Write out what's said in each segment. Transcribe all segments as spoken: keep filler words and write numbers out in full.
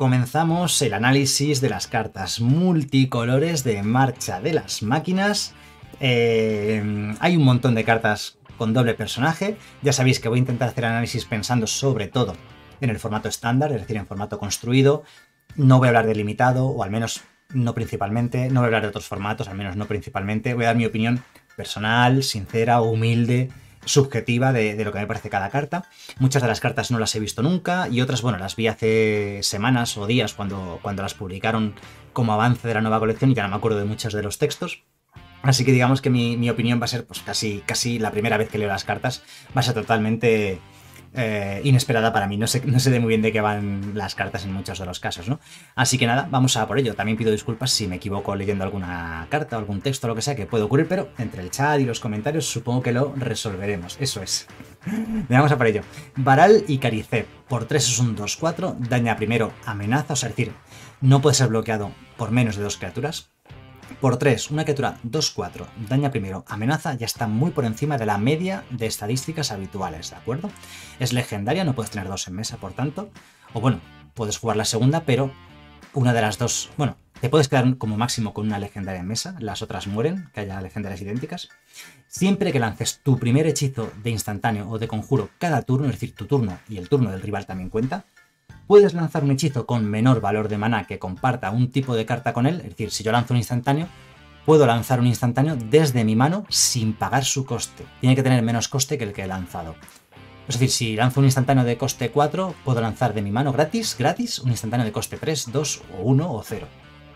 comenzamos el análisis de las cartas multicolores de Marcha de las Máquinas. Eh, hay un montón de cartas con doble personaje. Ya sabéis que voy a intentar hacer análisis pensando sobre todo en el formato estándar, es decir, en formato construido. No voy a hablar de limitado, o al menos no principalmente. No voy a hablar de otros formatos, al menos no principalmente. Voy a dar mi opinión personal, sincera, humilde, subjetiva de, de lo que me parece cada carta. Muchas de las cartas no las he visto nunca y otras, bueno, las vi hace semanas o días cuando, cuando las publicaron como avance de la nueva colección y ya no me acuerdo de muchos de los textos. Así que digamos que mi, mi opinión va a ser pues casi, casi la primera vez que leo las cartas, va a ser totalmente eh, inesperada para mí. No sé, no sé de muy bien de qué van las cartas en muchos de los casos, ¿no? Así que nada, vamos a por ello. También pido disculpas si me equivoco leyendo alguna carta o algún texto o lo que sea que puede ocurrir, pero entre el chat y los comentarios supongo que lo resolveremos. Eso es. Vamos a por ello. Baral y Caricep. Por tres es un dos cuatro, daña primero, amenaza, o sea, es decir, no puede ser bloqueado por menos de dos criaturas. Por tres, una criatura dos cuatro, daña primero, amenaza, ya está muy por encima de la media de estadísticas habituales, ¿de acuerdo? Es legendaria, no puedes tener dos en mesa, por tanto. O bueno, puedes jugar la segunda, pero una de las dos... Bueno, te puedes quedar como máximo con una legendaria en mesa, las otras mueren, que haya legendarias idénticas. Siempre que lances tu primer hechizo de instantáneo o de conjuro cada turno, es decir, tu turno y el turno del rival también cuenta, puedes lanzar un hechizo con menor valor de maná que comparta un tipo de carta con él, es decir, si yo lanzo un instantáneo, puedo lanzar un instantáneo desde mi mano sin pagar su coste. Tiene que tener menos coste que el que he lanzado. Es decir, si lanzo un instantáneo de coste cuatro, puedo lanzar de mi mano gratis, gratis, un instantáneo de coste tres, dos, o uno o cero.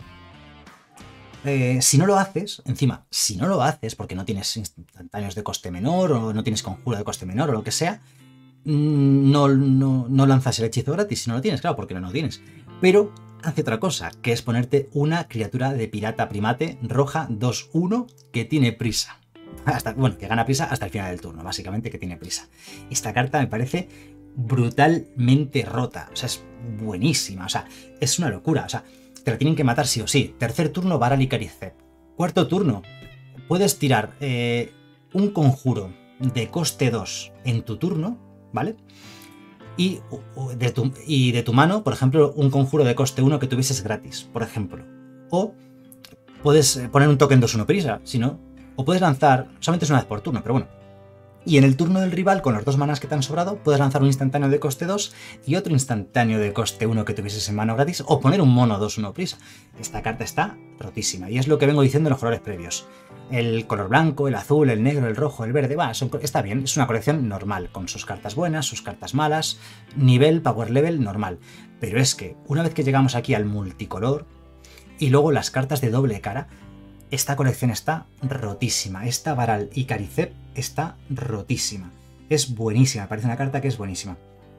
Eh, si no lo haces, encima, si no lo haces porque no tienes instantáneos de coste menor o no tienes conjuro de coste menor o lo que sea, No, no, no lanzas el hechizo gratis si no lo tienes, claro, porque no lo tienes. Pero hace otra cosa, que es ponerte una criatura de pirata primate roja dos uno que tiene prisa. Hasta, bueno, que gana prisa hasta el final del turno, básicamente que tiene prisa. Esta carta me parece brutalmente rota, o sea, es buenísima, o sea, es una locura, o sea, te la tienen que matar sí o sí. Tercer turno, Baral y Caricep. Cuarto turno, puedes tirar eh, un conjuro de coste dos en tu turno, ¿vale? Y de, tu, y de tu mano, por ejemplo, un conjuro de coste uno que tuvieses gratis, por ejemplo. O puedes poner un token dos uno prisa, si no. O puedes lanzar, solamente es una vez por turno, pero bueno. Y en el turno del rival, con los dos manas que te han sobrado, puedes lanzar un instantáneo de coste dos y otro instantáneo de coste uno que tuvieses en mano gratis, o poner un mono dos uno prisa. Esta carta está rotísima, y es lo que vengo diciendo en los colores previos. El color blanco, el azul, el negro, el rojo, el verde, va, son, está bien, es una colección normal, con sus cartas buenas, sus cartas malas, nivel, power level, normal. Pero es que, una vez que llegamos aquí al multicolor, y luego las cartas de doble cara, esta colección está rotísima. Esta Baral y Caricep está rotísima. Es buenísima, parece una carta que es buenísima.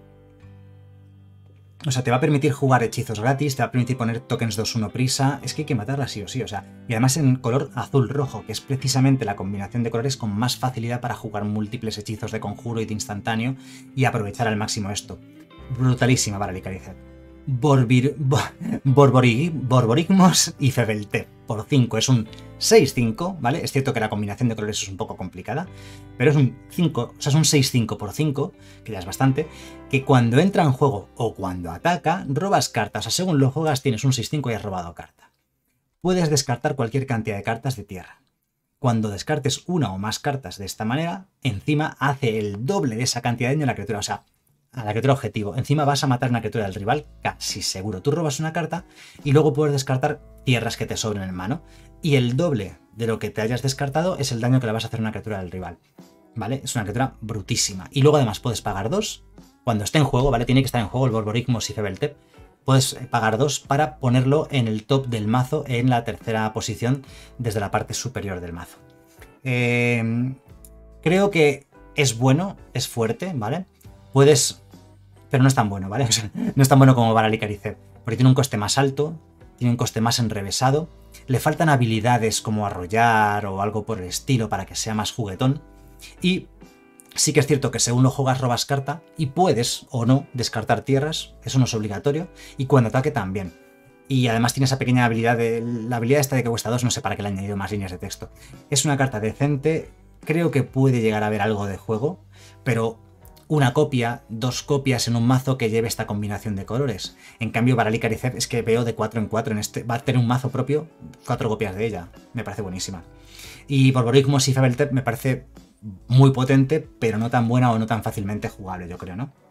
O sea, te va a permitir jugar hechizos gratis, te va a permitir poner tokens dos uno prisa, es que hay que matarla sí o sí, o sea, y además en color azul-rojo, que es precisamente la combinación de colores con más facilidad para jugar múltiples hechizos de conjuro y de instantáneo y aprovechar al máximo esto. Brutalísima Baral y Caricep. Borbir, Borbori, Borborigmos y Febeltep por cinco, es un seis cinco, ¿vale? Es cierto que la combinación de colores es un poco complicada, pero es un cinco, o sea, es un seis cinco por cinco, que ya es bastante, que cuando entra en juego o cuando ataca, robas cartas, o sea, según lo juegas tienes un seis cinco y has robado carta. Puedes descartar cualquier cantidad de cartas de tierra. Cuando descartes una o más cartas de esta manera, encima hace el doble de esa cantidad de daño a la criatura, o sea, a la criatura objetivo. Encima vas a matar una criatura del rival, casi seguro. Tú robas una carta y luego puedes descartar tierras que te sobren en mano. Y el doble de lo que te hayas descartado es el daño que le vas a hacer a una criatura del rival. ¿Vale? Es una criatura brutísima. Y luego además puedes pagar dos. Cuando esté en juego, ¿vale? Tiene que estar en juego el Borborigmos y Febeltep. Puedes pagar dos para ponerlo en el top del mazo, en la tercera posición, desde la parte superior del mazo. Eh, creo que es bueno, es fuerte, ¿vale? Puedes... Pero no es tan bueno, ¿vale? O sea, no es tan bueno como Baral y Caricep, porque tiene un coste más alto, tiene un coste más enrevesado, le faltan habilidades como arrollar o algo por el estilo para que sea más juguetón, y sí que es cierto que según lo juegas robas carta, y puedes o no descartar tierras, eso no es obligatorio, y cuando ataque también. Y además tiene esa pequeña habilidad, de, la habilidad esta de que cuesta dos, no sé para qué le he añadido más líneas de texto. Es una carta decente, creo que puede llegar a haber algo de juego, pero una copia, dos copias en un mazo que lleve esta combinación de colores. En cambio, Baralik Karizev es que veo de cuatro en cuatro en este. Va a tener un mazo propio, cuatro copias de ella. Me parece buenísima. Y Borborygmos y Fabeltep me parece muy potente, pero no tan buena o no tan fácilmente jugable, yo creo, ¿no?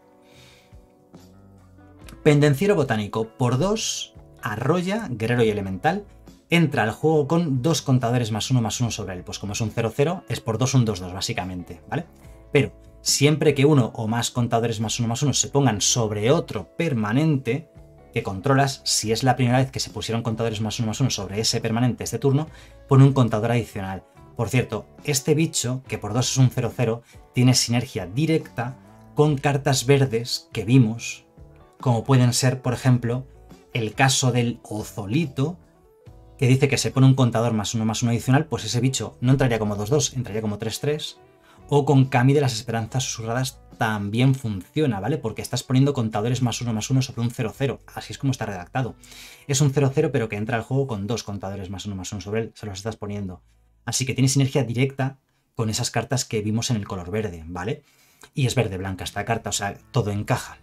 Pendenciero Botánico, por dos, arrolla, guerrero y elemental. Entra al juego con dos contadores más uno más uno sobre él. Pues como es un cero cero, es por dos un dos dos, básicamente, ¿vale? Pero siempre que uno o más contadores más uno más uno se pongan sobre otro permanente que controlas, si es la primera vez que se pusieron contadores más uno más uno sobre ese permanente este turno, pone un contador adicional. Por cierto, este bicho, que por dos es un cero cero, tiene sinergia directa con cartas verdes que vimos, como pueden ser, por ejemplo, el caso del Ozolito, que dice que se pone un contador más uno más uno adicional, pues ese bicho no entraría como dos dos, entraría como tres tres. O con Kami de las Esperanzas Susurradas también funciona, ¿vale? Porque estás poniendo contadores más uno más uno sobre un cero cero. Así es como está redactado. Es un cero cero, pero que entra al juego con dos contadores más uno más uno sobre él. Se los estás poniendo. Así que tiene sinergia directa con esas cartas que vimos en el color verde, ¿vale? Y es verde-blanca esta carta, o sea, todo encaja.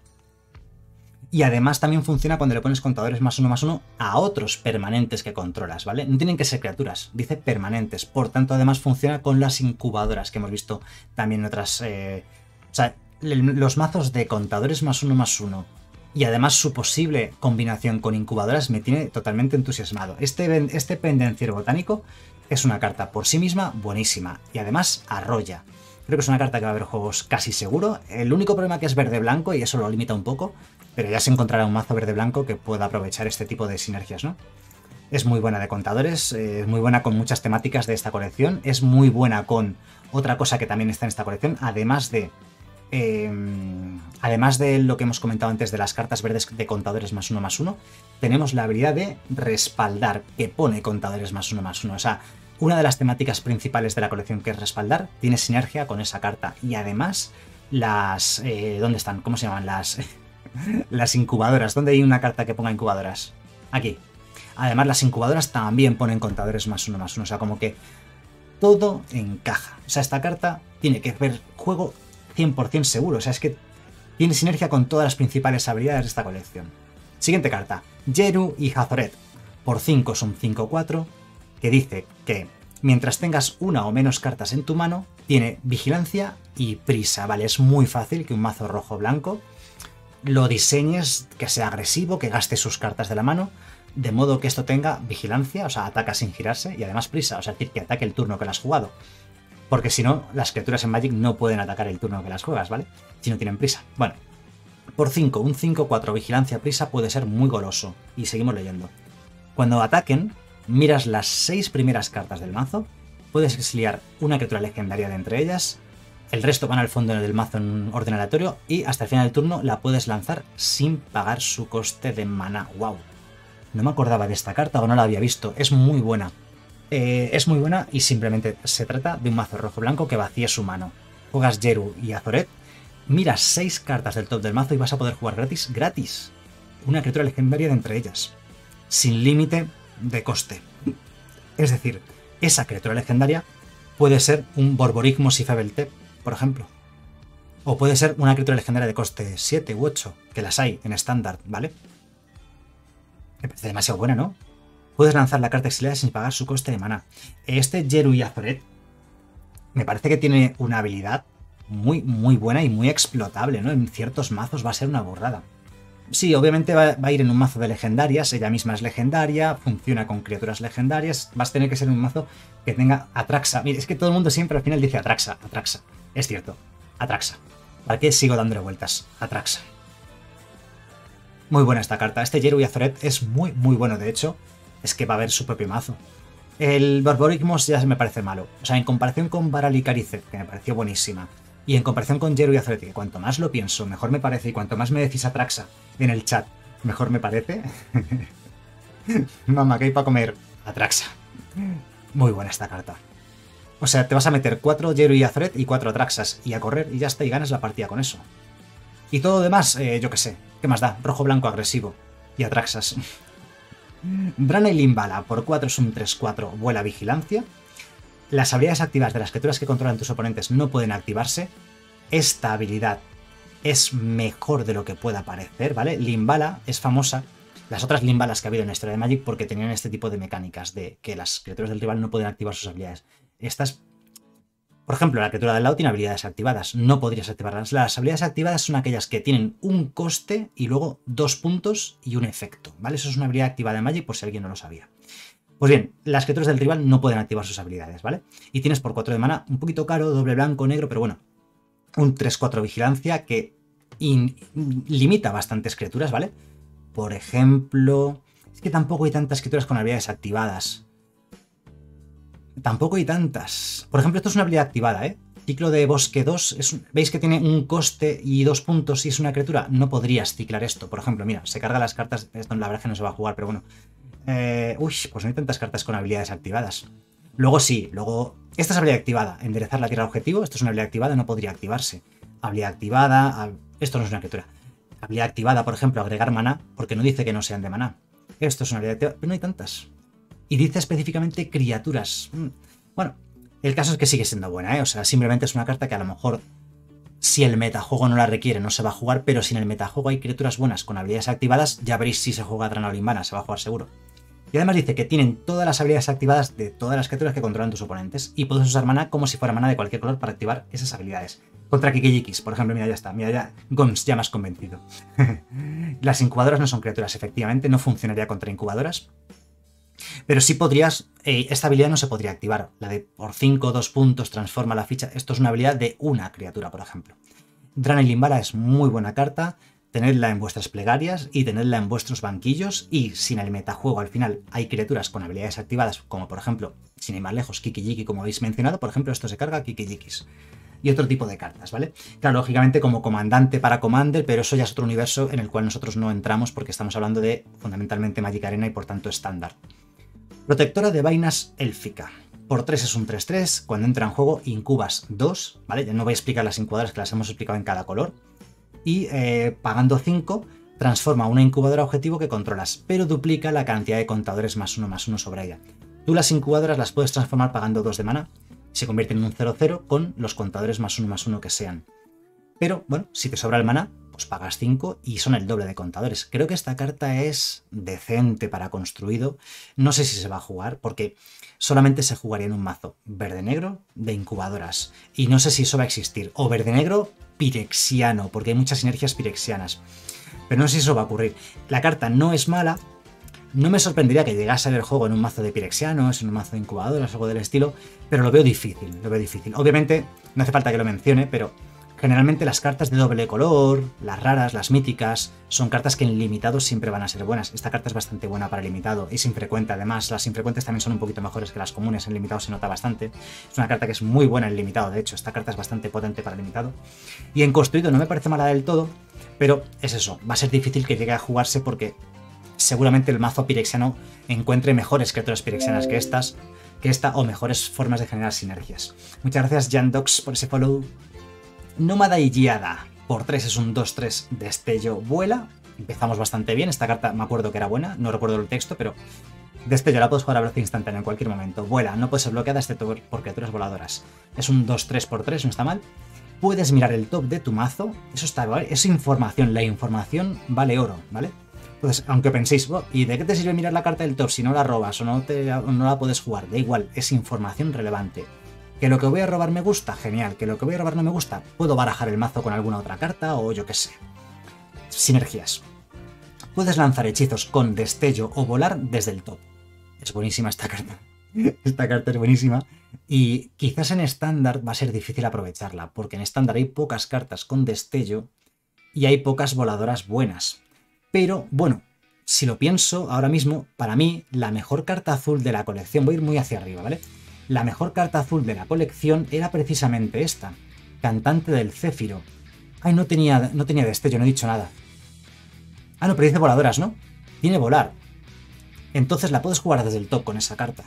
Y además también funciona cuando le pones contadores más uno más uno a otros permanentes que controlas, ¿vale? No tienen que ser criaturas, dice permanentes. Por tanto, además funciona con las incubadoras que hemos visto también en otras... Eh... O sea, los mazos de contadores más uno más uno y además su posible combinación con incubadoras me tiene totalmente entusiasmado. Este, este Pendenciero Botánico es una carta por sí misma buenísima y además arrolla. Creo que es una carta que va a haber juegos casi seguro. El único problema que es verde-blanco y eso lo limita un poco, pero ya se encontrará un mazo verde-blanco que pueda aprovechar este tipo de sinergias, ¿no? Es muy buena de contadores, es muy buena con muchas temáticas de esta colección, es muy buena con otra cosa que también está en esta colección, además de... Eh, además de lo que hemos comentado antes de las cartas verdes de contadores más uno más uno, tenemos la habilidad de respaldar, que pone contadores más uno más uno. O sea, una de las temáticas principales de la colección, que es respaldar, tiene sinergia con esa carta. Y además, las... Eh, ¿dónde están? ¿Cómo se llaman? Las... las incubadoras. ¿Dónde hay una carta que ponga incubadoras? Aquí. Además, las incubadoras también ponen contadores más uno más uno. O sea, como que todo encaja. O sea, esta carta tiene que ver juego cien por cien seguro. O sea, es que tiene sinergia con todas las principales habilidades de esta colección. Siguiente carta. Jeru y Hazoret. Por cinco son cinco cuatro. Que dice que mientras tengas una o menos cartas en tu mano, tiene vigilancia y prisa. Vale, es muy fácil que un mazo rojo-blanco lo diseñes, que sea agresivo, que gaste sus cartas de la mano, de modo que esto tenga vigilancia, o sea, ataca sin girarse, y además prisa, o sea, decir, que ataque el turno que le has jugado. Porque si no, las criaturas en Magic no pueden atacar el turno que las juegas, ¿vale? Si no tienen prisa. Bueno, por cinco, un cinco cuatro vigilancia prisa puede ser muy goloso. Y seguimos leyendo. Cuando ataquen, miras las seis primeras cartas del mazo, puedes exiliar una criatura legendaria de entre ellas, el resto van al fondo del mazo en un orden aleatorio y hasta el final del turno la puedes lanzar sin pagar su coste de mana. ¡Wow! No me acordaba de esta carta o no la había visto. Es muy buena. Eh, es muy buena y simplemente se trata de un mazo rojo-blanco que vacíe su mano. Juegas Jeru y Hazoret, miras seis cartas del top del mazo y vas a poder jugar gratis, gratis, una criatura legendaria de entre ellas, sin límite de coste. Es decir, esa criatura legendaria puede ser un Borborygmos y Fabeltep, por ejemplo. O puede ser una criatura legendaria de coste siete u ocho, que las hay en estándar, ¿vale? Me parece demasiado buena, ¿no? Puedes lanzar la carta exiliada sin pagar su coste de mana. Este Jeru y Hazoret me parece que tiene una habilidad muy, muy buena y muy explotable, ¿no? En ciertos mazos va a ser una burrada. Sí, obviamente va, va a ir en un mazo de legendarias, ella misma es legendaria, funciona con criaturas legendarias, vas a tener que ser un mazo que tenga Atraxa. Mira, es que todo el mundo siempre al final dice Atraxa, Atraxa. Es cierto, Atraxa. ¿Para qué sigo dándole vueltas? Atraxa. Muy buena esta carta. Este Jeru y Hazoret es muy, muy bueno, de hecho, es que va a haber su propio mazo. El Borborygmos ya me parece malo. O sea, en comparación con Baralik Karizev, que me pareció buenísima, y en comparación con Jeru y Hazoret, que cuanto más lo pienso, mejor me parece, y cuanto más me decís Atraxa en el chat, mejor me parece. Mamá, ¿qué hay para comer? Atraxa. Muy buena esta carta. O sea, te vas a meter cuatro Jeru y Hazoret y cuatro Atraxas, y a correr, y ya está, y ganas la partida con eso. Y todo lo demás, eh, yo qué sé, ¿qué más da? Rojo-blanco agresivo. Y Atraxas. Brana y Limbala, por cuatro es un tres cuatro, vuela vigilancia. Las habilidades activas de las criaturas que controlan tus oponentes no pueden activarse. Esta habilidad es mejor de lo que pueda parecer, ¿vale? Limbala es famosa, las otras Limbalas que ha habido en la historia de Magic, porque tenían este tipo de mecánicas de que las criaturas del rival no pueden activar sus habilidades. Estas, por ejemplo, la criatura del lado tiene habilidades activadas, no podrías activarlas. Las habilidades activadas son aquellas que tienen un coste y luego dos puntos y un efecto, ¿vale? Eso es una habilidad activada en Magic por si alguien no lo sabía. Pues bien, las criaturas del rival no pueden activar sus habilidades, ¿vale? Y tienes por cuatro de mana, un poquito caro, doble blanco, negro, pero bueno, un tres cuatro vigilancia que in, limita bastantes criaturas, ¿vale? Por ejemplo, es que tampoco hay tantas criaturas con habilidades activadas. Tampoco hay tantas. Por ejemplo, esto es una habilidad activada, ¿eh? Ciclo de bosque dos, es un, ¿veis que tiene un coste y dos puntos si es una criatura? No podrías ciclar esto. Por ejemplo, mira, se carga las cartas, esto la verdad es que no se va a jugar, pero bueno. Eh, uy, pues no hay tantas cartas con habilidades activadas. Luego sí, luego... Esta es habilidad activada. Enderezar la tierra objetivo, esto es una habilidad activada, no podría activarse. Habilidad activada... Esto no es una criatura. Habilidad activada, por ejemplo, agregar maná, porque no dice que no sean de maná. Esto es una habilidad activada, pero no hay tantas. Y dice específicamente criaturas. Bueno, el caso es que sigue siendo buena, ¿eh? O sea, simplemente es una carta que a lo mejor, si el metajuego no la requiere, no se va a jugar, pero si en el metajuego hay criaturas buenas con habilidades activadas, ya veréis si se juega Drana o Limbana, se va a jugar seguro. Y además dice que tienen todas las habilidades activadas de todas las criaturas que controlan tus oponentes, y puedes usar maná como si fuera maná de cualquier color para activar esas habilidades. Contra Kikijikis, por ejemplo, mira, ya está, mira, ya Gons, ya me has convencido. Las incubadoras no son criaturas, efectivamente, no funcionaría contra incubadoras. Pero sí podrías, eh, esta habilidad no se podría activar, la de por cinco, dos puntos, transforma la ficha, esto es una habilidad de una criatura, por ejemplo. Drana y Limbala es muy buena carta, tenedla en vuestras plegarias y tenedla en vuestros banquillos, y si en el metajuego al final hay criaturas con habilidades activadas, como por ejemplo, sin ir más lejos, Kikijiki, como habéis mencionado, por ejemplo, esto se carga Kikijikis. Y otro tipo de cartas, ¿vale? Claro, lógicamente como comandante para Commander, pero eso ya es otro universo en el cual nosotros no entramos porque estamos hablando de fundamentalmente Magic Arena y por tanto estándar. Protectora de vainas élfica. Por tres es un tres tres, cuando entra en juego incubas dos, ¿vale? Ya no voy a explicar las incubadoras que las hemos explicado en cada color. Y eh, pagando cinco, transforma una incubadora objetivo que controlas, pero duplica la cantidad de contadores más uno más uno sobre ella. Tú las incubadoras las puedes transformar pagando dos de mana, se convierten en un cero cero con los contadores más uno más uno que sean. Pero, bueno, si te sobra el mana, pues pagas cinco y son el doble de contadores. Creo que esta carta es decente para construido. No sé si se va a jugar, porque solamente se jugaría en un mazo verde-negro de incubadoras. Y no sé si eso va a existir. O verde-negro pirexiano, porque hay muchas sinergias pirexianas. Pero no sé si eso va a ocurrir. La carta no es mala. No me sorprendería que llegase a ver el juego en un mazo de pirexianos, en un mazo de incubadoras, algo del estilo, pero lo veo difícil, lo veo difícil. Obviamente, no hace falta que lo mencione, pero generalmente las cartas de doble color, las raras, las míticas, son cartas que en limitado siempre van a ser buenas. Esta carta es bastante buena para limitado, es infrecuente además, las infrecuentes también son un poquito mejores que las comunes, en limitado se nota bastante. Es una carta que es muy buena en limitado, de hecho, esta carta es bastante potente para limitado. Y en construido no me parece mala del todo, pero es eso, va a ser difícil que llegue a jugarse porque seguramente el mazo pirexiano encuentre mejores criaturas pirexianas que estas, que esta o mejores formas de generar sinergias. Muchas gracias Jandox por ese follow. Nómada y Guiada. Por tres es un dos tres destello vuela. Empezamos bastante bien. Esta carta me acuerdo que era buena. No recuerdo el texto, pero destello la puedes jugar a velocidad instantánea en cualquier momento. Vuela. No puede ser bloqueada excepto por criaturas voladoras. Es un dos tres por tres, no está mal. Puedes mirar el top de tu mazo. Eso está, ¿vale? Es información. La información vale oro, ¿vale? Entonces, aunque penséis, oh, ¿y de qué te sirve mirar la carta del top si no la robas o no, te, o no la puedes jugar? Da igual, es información relevante. ¿Que lo que voy a robar me gusta? Genial. ¿Que lo que voy a robar no me gusta? Puedo barajar el mazo con alguna otra carta o yo qué sé. Sinergias. Puedes lanzar hechizos con destello o volar desde el top. Es buenísima esta carta. Esta carta es buenísima. Y quizás en estándar va a ser difícil aprovecharla, porque en estándar hay pocas cartas con destello y hay pocas voladoras buenas. Pero, bueno, si lo pienso ahora mismo, para mí, la mejor carta azul de la colección, voy a ir muy hacia arriba, ¿vale? La mejor carta azul de la colección era precisamente esta, Cantante del Céfiro. Ay, no tenía, no tenía destello, no he dicho nada. Ah, no, pero dice voladoras, ¿no? Tiene volar. Entonces la puedes jugar desde el top con esa carta.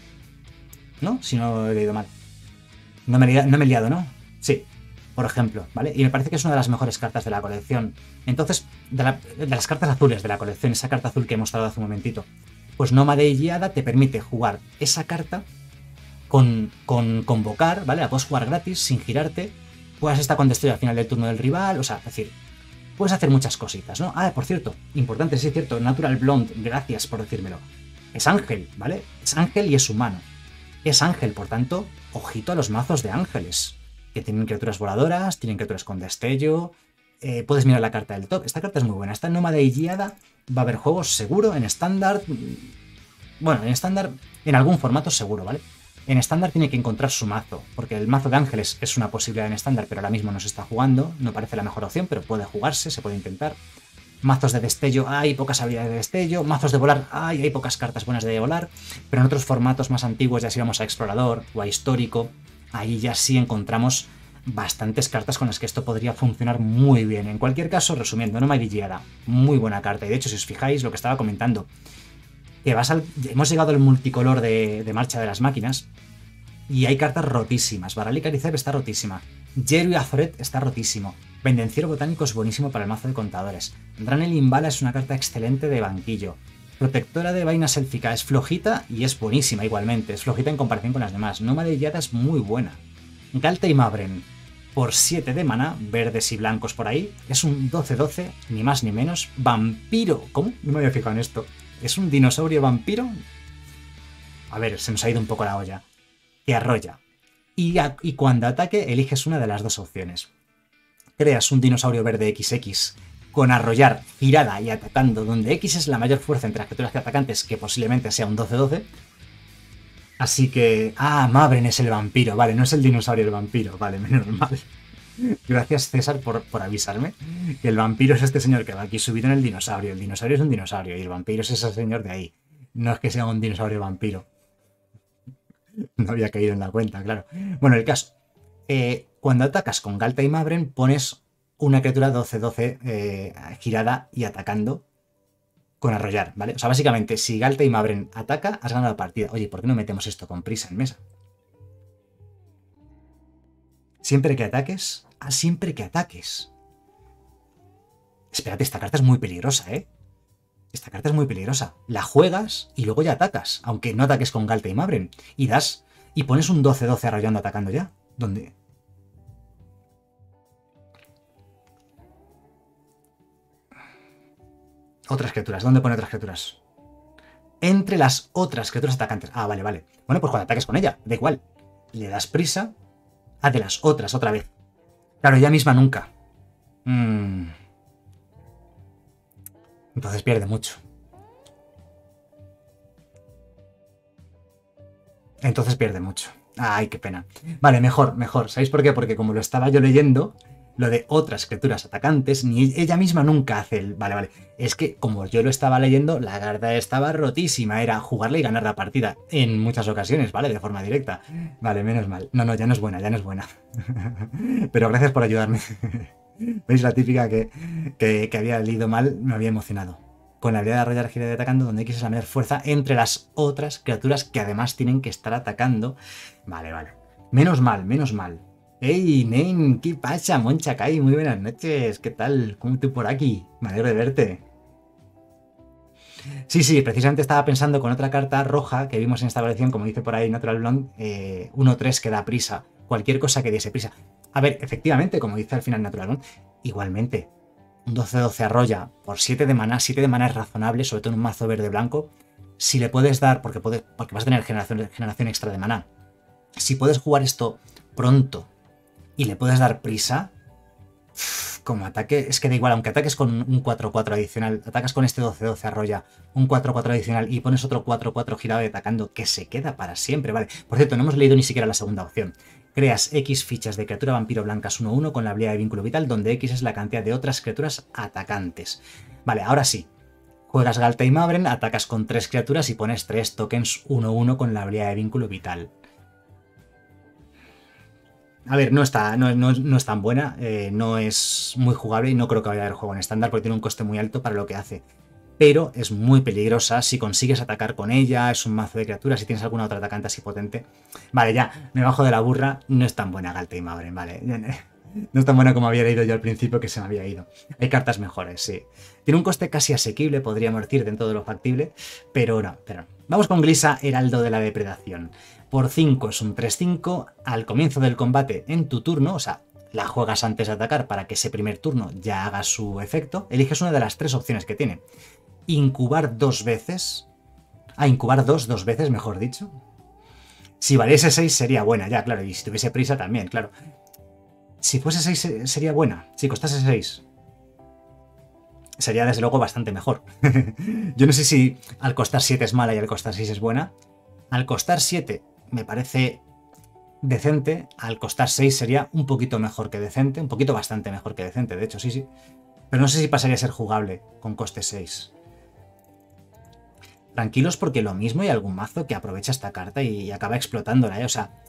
¿No? Si no he leído mal. No me, no me he liado, ¿no? Sí. Por ejemplo, ¿vale? Y me parece que es una de las mejores cartas de la colección. Entonces, de, la, de las cartas azules de la colección, esa carta azul que hemos mostrado hace un momentito, pues Nómada y Guiada te permite jugar esa carta con, con convocar, ¿vale? La puedes jugar gratis, sin girarte, puedas estar con destello al final del turno del rival, o sea, es decir, puedes hacer muchas cositas, ¿no? Ah, por cierto, importante, sí es cierto, Natural Blonde, gracias por decírmelo. Es ángel, ¿vale? Es ángel y es humano. Es ángel, por tanto, ojito a los mazos de ángeles, que tienen criaturas voladoras, tienen criaturas con destello. Eh, puedes mirar la carta del top. Esta carta es muy buena. Esta nómada y guiada va a haber juegos seguro en estándar. Bueno, en estándar, en algún formato seguro, ¿vale? En estándar tiene que encontrar su mazo, porque el mazo de ángeles es una posibilidad en estándar, pero ahora mismo no se está jugando. No parece la mejor opción, pero puede jugarse, se puede intentar. Mazos de destello, hay pocas habilidades de destello. Mazos de volar, hay, hay pocas cartas buenas de volar. Pero en otros formatos más antiguos, ya si vamos a explorador o a histórico, ahí ya sí encontramos bastantes cartas con las que esto podría funcionar muy bien. En cualquier caso, resumiendo, Nómada y Guiada, muy buena carta. Y de hecho, si os fijáis, lo que estaba comentando, que vas al, hemos llegado al multicolor de, de marcha de las máquinas y hay cartas rotísimas. Barali Caricep está rotísima. Yeru y Azoret está rotísimo. Pendenciero Botánico es buenísimo para el mazo de contadores. Dranel Imbala es una carta excelente de banquillo. Protectora de Vaina Sélfica es flojita y es buenísima igualmente. Es flojita en comparación con las demás. Nómada y Guiada es muy buena. Galta y Mabren, por siete de mana, verdes y blancos por ahí, es un doce doce, ni más ni menos. Vampiro. ¿Cómo? No me había fijado en esto. ¿Es un dinosaurio vampiro? A ver, se nos ha ido un poco la olla. Que arrolla. Y, a, y cuando ataque, eliges una de las dos opciones. Creas un dinosaurio verde equis equis con arrollar, girada y atacando, donde X es la mayor fuerza entre las criaturas atacantes, que posiblemente sea un doce doce. Así que... Ah, Mabren es el vampiro. Vale, no es el dinosaurio el vampiro. Vale, menos mal. Gracias, César, por, por avisarme que el vampiro es este señor que va aquí subido en el dinosaurio. El dinosaurio es un dinosaurio y el vampiro es ese señor de ahí. No es que sea un dinosaurio vampiro. No había caído en la cuenta, claro. Bueno, el caso. Eh, cuando atacas con Galta y Mabren, pones una criatura doce doce eh, girada y atacando con arrollar, ¿vale? O sea, básicamente, si Galta y Mabren ataca, has ganado la partida. Oye, ¿por qué no metemos esto con prisa en mesa? Siempre que ataques... Ah, siempre que ataques. Espérate, esta carta es muy peligrosa, ¿eh? Esta carta es muy peligrosa. La juegas y luego ya atacas, aunque no ataques con Galta y Mabren. Y das... Y pones un doce doce arrollando atacando ya. ¿Dónde? Otras criaturas. ¿Dónde pone otras criaturas? Entre las otras criaturas atacantes. Ah, vale, vale. Bueno, pues cuando ataques con ella, da igual. Le das prisa. Ah, de las otras, otra vez. Claro, ella misma nunca. Mm. Entonces pierde mucho. Entonces pierde mucho. Ay, qué pena. Vale, mejor, mejor. ¿Sabéis por qué? Porque como lo estaba yo leyendo, lo de otras criaturas atacantes, ni ella misma nunca hace el... Vale, vale. Es que como yo lo estaba leyendo, la carta estaba rotísima. Era jugarle y ganar la partida. En muchas ocasiones, ¿vale? De forma directa. Vale, menos mal. No, no, ya no es buena, ya no es buena. Pero gracias por ayudarme. ¿Veis la típica que, que, que había leído mal? Me había emocionado. Con la habilidad de arrollar, gira de atacando, donde X es la mayor fuerza entre las otras criaturas que además tienen que estar atacando. Vale, vale. Menos mal, menos mal. ¡Ey, Nen! ¿Qué pasa, Monchacay? Muy buenas noches. ¿Qué tal? ¿Cómo estoy por aquí? Me alegro de verte. Sí, sí, precisamente estaba pensando con otra carta roja que vimos en esta colección, como dice por ahí Natural Blonde, eh, uno tres que da prisa. Cualquier cosa que diese prisa. A ver, efectivamente, como dice al final Natural Blonde, igualmente. Un doce doce arrolla por siete de mana. siete de mana es razonable, sobre todo en un mazo verde-blanco. Si le puedes dar, porque, puede, porque vas a tener generación, generación extra de mana. Si puedes jugar esto pronto y le puedes dar prisa, como ataque, es que da igual, aunque ataques con un cuatro cuatro adicional, atacas con este doce doce arrolla, un cuatro cuatro adicional y pones otro cuatro cuatro girado y atacando, que se queda para siempre, ¿vale? Por cierto, no hemos leído ni siquiera la segunda opción. Creas X fichas de criatura vampiro blancas uno uno con la habilidad de vínculo vital, donde X es la cantidad de otras criaturas atacantes. Vale, ahora sí. Juegas Galta y Mabren, atacas con tres criaturas y pones tres tokens uno uno con la habilidad de vínculo vital. A ver, no está, no, no, no es tan buena, eh, no es muy jugable y no creo que vaya a haber juego en estándar porque tiene un coste muy alto para lo que hace. Pero es muy peligrosa si consigues atacar con ella, es un mazo de criaturas, si tienes alguna otra atacante así potente. Vale, ya, me bajo de la burra, no es tan buena Galta y Mabren, vale. No es tan buena como había leído yo al principio, que se me había ido. Hay cartas mejores, sí. Tiene un coste casi asequible, podríamos decir, dentro de lo factible, pero no, pero no. Vamos con Glissa, Heraldo de la Depredación. Por cinco es un tres cinco, al comienzo del combate en tu turno, o sea, la juegas antes de atacar para que ese primer turno ya haga su efecto. Eliges una de las tres opciones que tiene. Incubar dos veces. Ah, incubar dos, dos veces, mejor dicho. Si valiese seis sería buena, ya, claro. Y si tuviese prisa también, claro. Si fuese seis sería buena. Si costase seis, sería desde luego bastante mejor. Yo no sé si al costar siete es mala y al costar seis es buena. Al costar siete me parece decente, al costar seis sería un poquito mejor que decente, un poquito bastante mejor que decente, de hecho, sí, sí. Pero no sé si pasaría a ser jugable con coste seis. Tranquilos porque lo mismo hay algún mazo que aprovecha esta carta y acaba explotándola, ¿eh? O sea,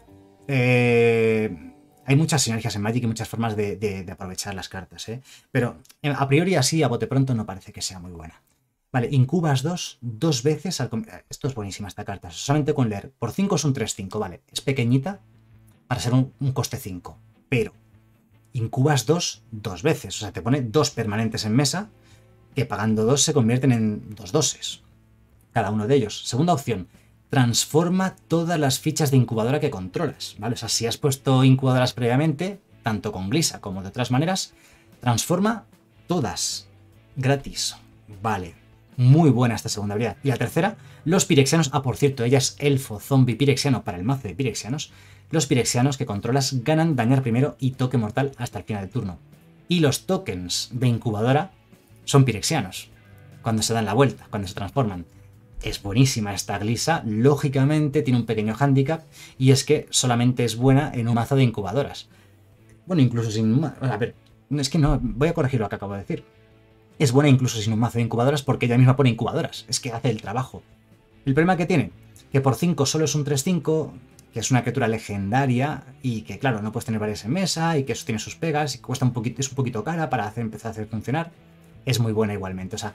eh, hay muchas sinergias en Magic y muchas formas de, de, de aprovechar las cartas, ¿eh? Pero a priori así, a bote pronto, no parece que sea muy buena. Vale, incubas dos, dos veces al... Esto es buenísima esta carta, solamente con leer. Por cinco es un tres cinco, vale, es pequeñita para ser un, un coste cinco, pero incubas dos, dos veces, o sea, te pone dos permanentes en mesa que pagando dos se convierten en dos doses, cada uno de ellos. Segunda opción, transforma todas las fichas de incubadora que controlas, ¿vale? O sea, si has puesto incubadoras previamente, tanto con Glissa como de otras maneras, transforma todas, gratis, vale. Muy buena esta segunda habilidad. Y la tercera, los pirexianos. Ah, por cierto, ella es elfo zombie pirexiano para el mazo de pirexianos. Los pirexianos que controlas ganan dañar primero y toque mortal hasta el final del turno. Y los tokens de incubadora son pirexianos. Cuando se dan la vuelta, cuando se transforman. Es buenísima esta Glissa. Lógicamente tiene un pequeño hándicap. Y es que solamente es buena en un mazo de incubadoras. Bueno, incluso sin... A ver, es que no... Voy a corregir lo que acabo de decir. Es buena incluso sin un mazo de incubadoras porque ella misma pone incubadoras. Es que hace el trabajo. El problema que tiene, que por cinco solo es un tres cinco, que es una criatura legendaria y que, claro, no puedes tener varias en mesa y que eso tiene sus pegas y que cuesta un poquito, es un poquito cara para hacer, empezar a hacer funcionar. Es muy buena igualmente. O sea,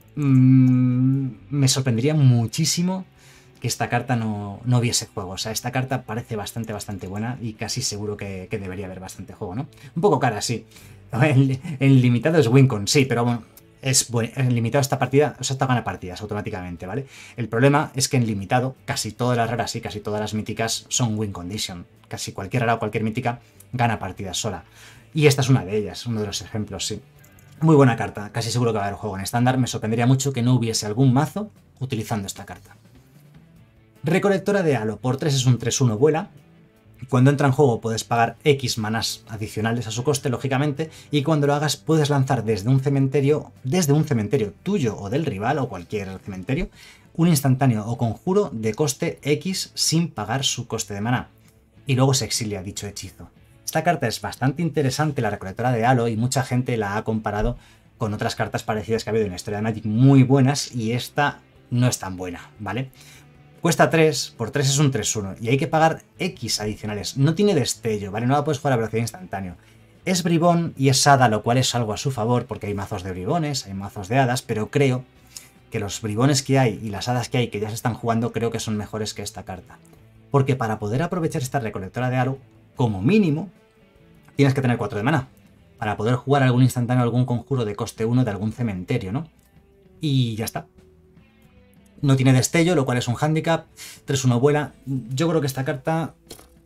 mmm, me sorprendería muchísimo que esta carta no, no viese juego. O sea, esta carta parece bastante, bastante buena y casi seguro que, que debería haber bastante juego, ¿no? Un poco cara, sí. En, en limitado es Wincon, sí, pero bueno, es bueno. En limitado esta partida, o sea, esta gana partidas automáticamente, ¿vale? El problema es que en limitado casi todas las raras y casi todas las míticas son win condition. Casi cualquier rara o cualquier mítica gana partidas sola. Y esta es una de ellas, uno de los ejemplos, sí. Muy buena carta, casi seguro que va a haber juego en estándar. Me sorprendería mucho que no hubiese algún mazo utilizando esta carta. Recolectora de halo, por tres es un tres uno, vuela. Cuando entra en juego puedes pagar X manás adicionales a su coste, lógicamente, y cuando lo hagas puedes lanzar desde un cementerio, desde un cementerio tuyo o del rival o cualquier cementerio, un instantáneo o conjuro de coste X sin pagar su coste de maná. Y luego se exilia dicho hechizo. Esta carta es bastante interesante, la recolectora de halo, y mucha gente la ha comparado con otras cartas parecidas que ha habido en la historia de Magic muy buenas, y esta no es tan buena, ¿vale? Cuesta tres, por tres es un tres uno, y hay que pagar X adicionales. No tiene destello, ¿vale? No la puedes jugar a velocidad instantánea. Es bribón y es hada, lo cual es algo a su favor, porque hay mazos de bribones, hay mazos de hadas, pero creo que los bribones que hay y las hadas que hay que ya se están jugando, creo que son mejores que esta carta. Porque para poder aprovechar esta recolectora de halo, como mínimo, tienes que tener cuatro de maná, para poder jugar algún instantáneo, algún conjuro de coste uno de algún cementerio, ¿no? Y ya está. No tiene destello, lo cual es un hándicap. tres uno vuela. Yo creo que esta carta...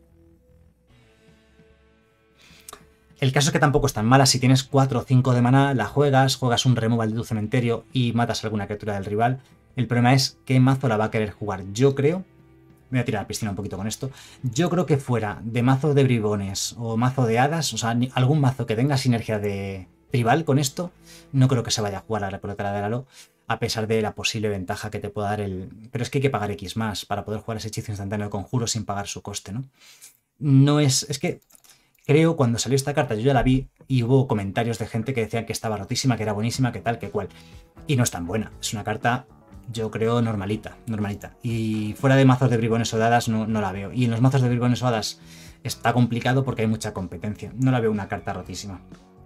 El caso es que tampoco es tan mala. Si tienes cuatro o cinco de maná, la juegas, juegas un removal de tu cementerio y matas a alguna criatura del rival. El problema es qué mazo la va a querer jugar. Yo creo... Me voy a tirar a la piscina un poquito con esto. Yo creo que fuera de mazo de bribones o mazo de hadas, o sea, algún mazo que tenga sinergia de rival con esto, no creo que se vaya a jugar a la recolectora de halo, a pesar de la posible ventaja que te pueda dar el... Pero es que hay que pagar X más para poder jugar ese hechizo instantáneo de conjuro sin pagar su coste, ¿no? No es... Es que creo cuando salió esta carta yo ya la vi y hubo comentarios de gente que decían que estaba rotísima, que era buenísima, que tal, que cual. Y no es tan buena. Es una carta, yo creo, normalita, normalita. Y fuera de mazos de bribones o de hadas no, no la veo. Y en los mazos de bribones o hadas está complicado porque hay mucha competencia. No la veo una carta rotísima.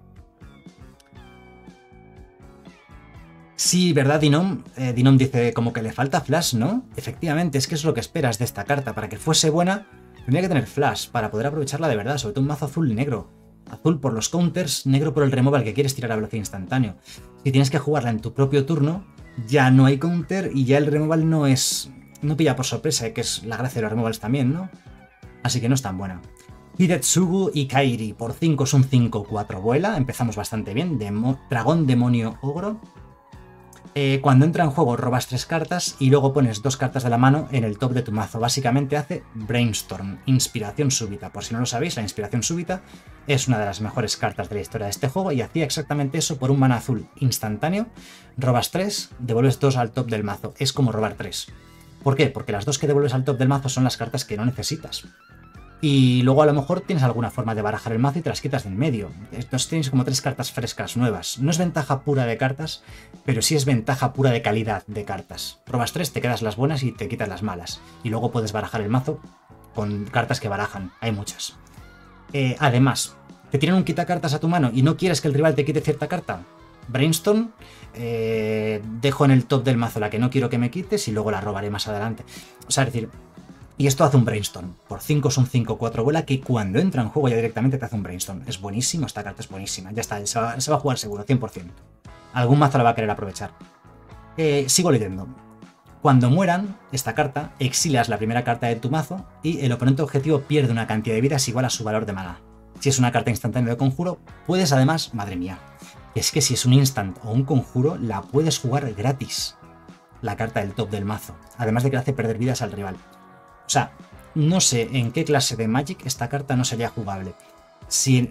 Sí, ¿verdad, Dinom? Eh, Dinom dice como que le falta flash, ¿no? Efectivamente, es que es lo que esperas de esta carta. Para que fuese buena, tendría que tener flash para poder aprovecharla de verdad, sobre todo un mazo azul y negro. Azul por los counters, negro por el removal que quieres tirar a velocidad instantáneo. Si tienes que jugarla en tu propio turno, ya no hay counter y ya el removal no es... no pilla por sorpresa, que es la gracia de los removals también, ¿no? Así que no es tan buena. Hidetsugu y Kairi por cinco es un cinco cuatro vuela, empezamos bastante bien, Demo dragón, demonio, ogro. Eh, cuando entra en juego robas tres cartas y luego pones dos cartas de la mano en el top de tu mazo. Básicamente hace Brainstorm, inspiración súbita. Por si no lo sabéis, la inspiración súbita es una de las mejores cartas de la historia de este juego y hacía exactamente eso por un mana azul instantáneo. Robas tres, devuelves dos al top del mazo. Es como robar tres. ¿Por qué? Porque las dos que devuelves al top del mazo son las cartas que no necesitas. Y luego a lo mejor tienes alguna forma de barajar el mazo y te las quitas de en medio. Entonces tienes como tres cartas frescas nuevas. No es ventaja pura de cartas, pero sí es ventaja pura de calidad de cartas. Robas tres, te quedas las buenas y te quitas las malas. Y luego puedes barajar el mazo con cartas que barajan. Hay muchas. Eh, además, te tiran un quitacartas a tu mano y no quieres que el rival te quite cierta carta. Brainstorm, eh, dejo en el top del mazo la que no quiero que me quites y luego la robaré más adelante. O sea, es decir... Y esto hace un Brainstorm. Por cinco es un cinco cuatro vuela que cuando entra en juego ya directamente te hace un Brainstorm. Es buenísimo, esta carta es buenísima. Ya está, se va, se va a jugar seguro, cien por cien. Algún mazo la va a querer aprovechar. Eh, sigo leyendo. Cuando mueran esta carta, exilias la primera carta de tu mazo y el oponente objetivo pierde una cantidad de vidas igual a su valor de mana. Si es una carta instantánea de conjuro, puedes además... Madre mía. Es que si es un instant o un conjuro, la puedes jugar gratis. La carta del top del mazo. Además de que le hace perder vidas al rival. O sea, no sé en qué clase de Magic esta carta no sería jugable. Si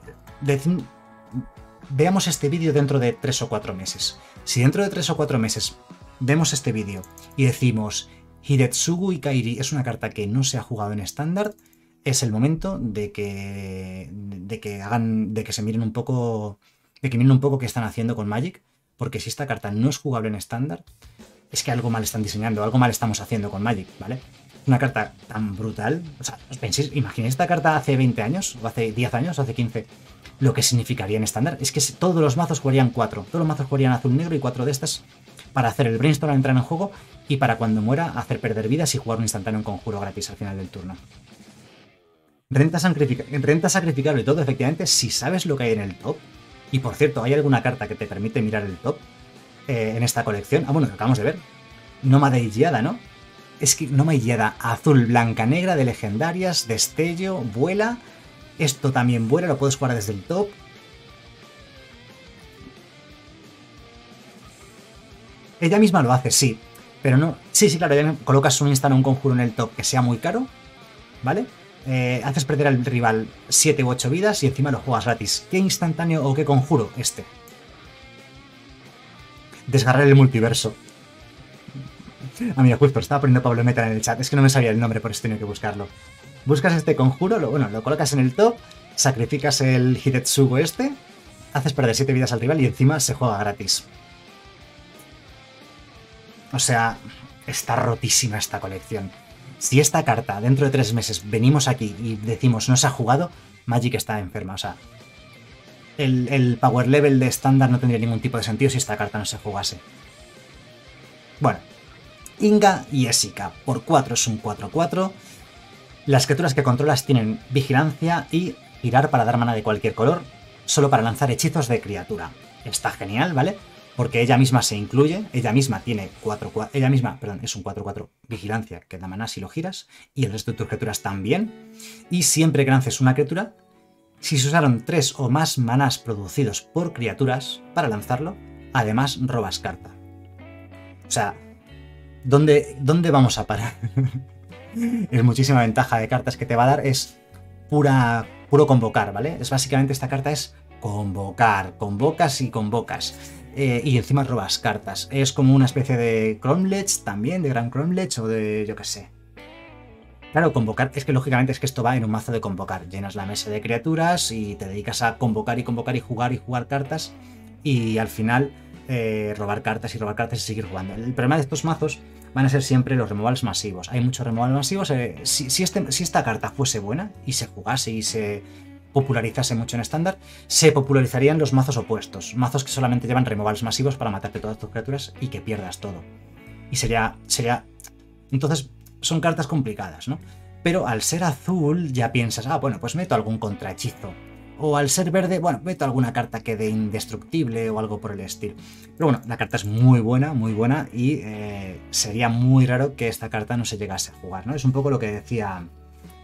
veamos este vídeo dentro de tres o cuatro meses. Si dentro de tres o cuatro meses vemos este vídeo y decimos Hidetsugu y Kairi es una carta que no se ha jugado en estándar, es el momento de que, de que hagan, de que se miren un poco, de que miren un poco qué están haciendo con Magic, porque si esta carta no es jugable en estándar, es que algo mal están diseñando, algo mal estamos haciendo con Magic, ¿vale? Una carta tan brutal, o sea, os penséis, imaginéis esta carta hace veinte años, o hace diez años, o hace quince, lo que significaría en estándar. Es que todos los mazos jugarían cuatro, todos los mazos jugarían azul negro y cuatro de estas para hacer el Brainstorm al entrar en juego y para cuando muera hacer perder vidas y jugar un instantáneo en conjuro gratis al final del turno. Renta, sacrific renta sacrificable y todo, efectivamente, si sabes lo que hay en el top. Y por cierto, ¿hay alguna carta que te permite mirar el top eh, en esta colección? Ah, bueno, lo acabamos de ver. Nómada y Giada, ¿no? Es que Nómada y Giada, azul, blanca, negra, de legendarias, destello, vuela. Esto también vuela, lo puedes jugar desde el top. Ella misma lo hace, sí. Pero no... Sí, sí, claro, ya colocas un instant o un conjuro en el top que sea muy caro, ¿vale? Eh, haces perder al rival siete u ocho vidas y encima lo juegas gratis. ¿Qué instantáneo o qué conjuro? Este. Desgarrar el multiverso. Ah, mira, justo, estaba poniendo Pablo Meta en el chat. Es que no me sabía el nombre, por eso tenía que buscarlo. Buscas este conjuro, lo, bueno, lo colocas en el top, sacrificas el Hidetsugu este, haces perder siete vidas al rival y encima se juega gratis. O sea, está rotísima esta colección. Si esta carta, dentro de tres meses, venimos aquí y decimos no se ha jugado, Magic está enferma. O sea, el, el power level de estándar no tendría ningún tipo de sentido si esta carta no se jugase. Bueno. Inga y Esika. Por cuatro es un cuatro cuatro. Las criaturas que controlas tienen vigilancia y girar para dar mana de cualquier color, solo para lanzar hechizos de criatura. Está genial, ¿vale? Porque ella misma se incluye, ella misma tiene cuatro cuatro, ella misma, perdón, es un cuatro cuatro vigilancia que da mana si lo giras, y el resto de tus criaturas también. Y siempre que lances una criatura, si se usaron tres o más manás producidos por criaturas para lanzarlo, además robas carta. O sea, ¿Dónde, ¿Dónde vamos a parar? Es muchísima ventaja de cartas que te va a dar, es pura, puro convocar, ¿vale? Es básicamente esta carta es convocar, convocas y convocas. Eh, y encima robas cartas. Es como una especie de Cromlech también, de Gran Cromlech o de yo qué sé. Claro, convocar, es que lógicamente es que esto va en un mazo de convocar. Llenas la mesa de criaturas y te dedicas a convocar y convocar y jugar y jugar cartas y al final... Eh, robar cartas y robar cartas y seguir jugando. El problema de estos mazos van a ser siempre los removals masivos. Hay muchos removals masivos. Eh, si, si, este, si esta carta fuese buena y se jugase y se popularizase mucho en estándar, se popularizarían los mazos opuestos. Mazos que solamente llevan removals masivos para matarte todas tus criaturas y que pierdas todo. Y sería... sería Entonces, son cartas complicadas, ¿no? Pero al ser azul ya piensas, ah, bueno, pues meto algún contrahechizo. O al ser verde, bueno, meto alguna carta que dé indestructible o algo por el estilo. Pero bueno, la carta es muy buena, muy buena y eh, sería muy raro que esta carta no se llegase a jugar, ¿no? Es un poco lo que decía...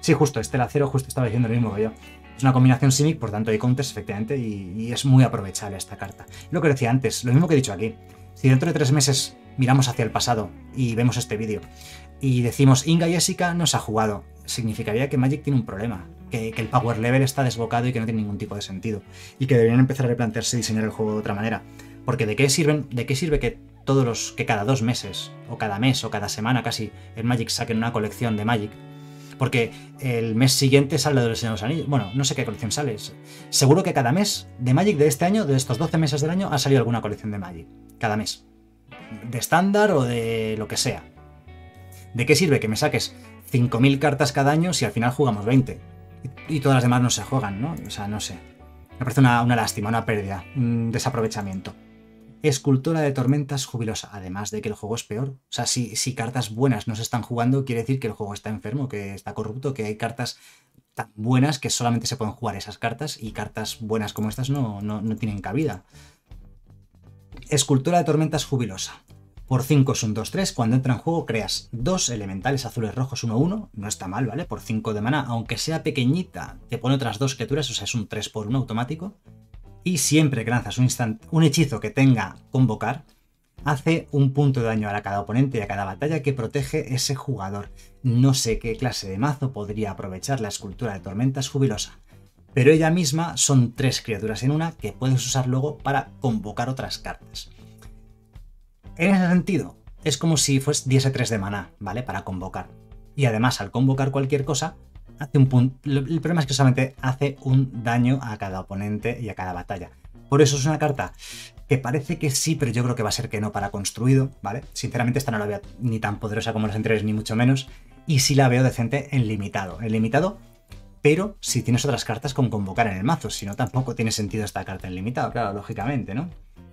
Sí, justo, Estela Cero justo estaba diciendo lo mismo que yo. Es una combinación Simic, por tanto hay counters, efectivamente, y, y es muy aprovechable esta carta. Lo que decía antes, lo mismo que he dicho aquí. Si dentro de tres meses miramos hacia el pasado y vemos este vídeo y decimos Inga y Jessica no se ha jugado, significaría que Magic tiene un problema, que, que el power level está desbocado y que no tiene ningún tipo de sentido, y que deberían empezar a replantearse y diseñar el juego de otra manera. Porque ¿de qué sirven, de qué sirve que todos los, que cada dos meses, o cada mes, o cada semana casi, en Magic saquen una colección de Magic? Porque el mes siguiente sale de los Señor de los Anillos. Bueno, no sé qué colección sale. Seguro que cada mes de Magic de este año, de estos doce meses del año, ha salido alguna colección de Magic. Cada mes. De estándar o de lo que sea. ¿De qué sirve que me saques cinco mil cartas cada año si al final jugamos veinte? Y, y todas las demás no se juegan, ¿no? O sea, no sé. Me parece una, una lástima, una pérdida, un desaprovechamiento. Escultura de tormentas jubilosa, además de que el juego es peor. O sea, si, si cartas buenas no se están jugando, quiere decir que el juego está enfermo, que está corrupto, que hay cartas tan buenas que solamente se pueden jugar esas cartas y cartas buenas como estas no, no, no tienen cabida. Escultura de tormentas jubilosa. Por cinco es un dos tres, cuando entra en juego creas dos elementales azules rojos uno uno, no está mal, ¿vale? Por cinco de mana, aunque sea pequeñita, te pone otras dos criaturas, o sea, es un tres por uno automático. Y siempre que lanzas un, instant, un hechizo que tenga convocar, hace un punto de daño a cada oponente y a cada batalla que protege ese jugador. No sé qué clase de mazo podría aprovechar la escultura de tormentas jubilosa, pero ella misma son tres criaturas en una que puedes usar luego para convocar otras cartas. En ese sentido, es como si fuese diese tres de maná, ¿vale? Para convocar. Y además, al convocar cualquier cosa, hace un punto. El problema es que solamente hace un daño a cada oponente y a cada batalla. Por eso es una carta que parece que sí, pero yo creo que va a ser que no para construido, ¿vale? Sinceramente esta no la veo ni tan poderosa como las anteriores, ni mucho menos. Y sí la veo decente en limitado. En limitado, pero si tienes otras cartas con convocar en el mazo. Si no, tampoco tiene sentido esta carta en limitado, claro, lógicamente, ¿no?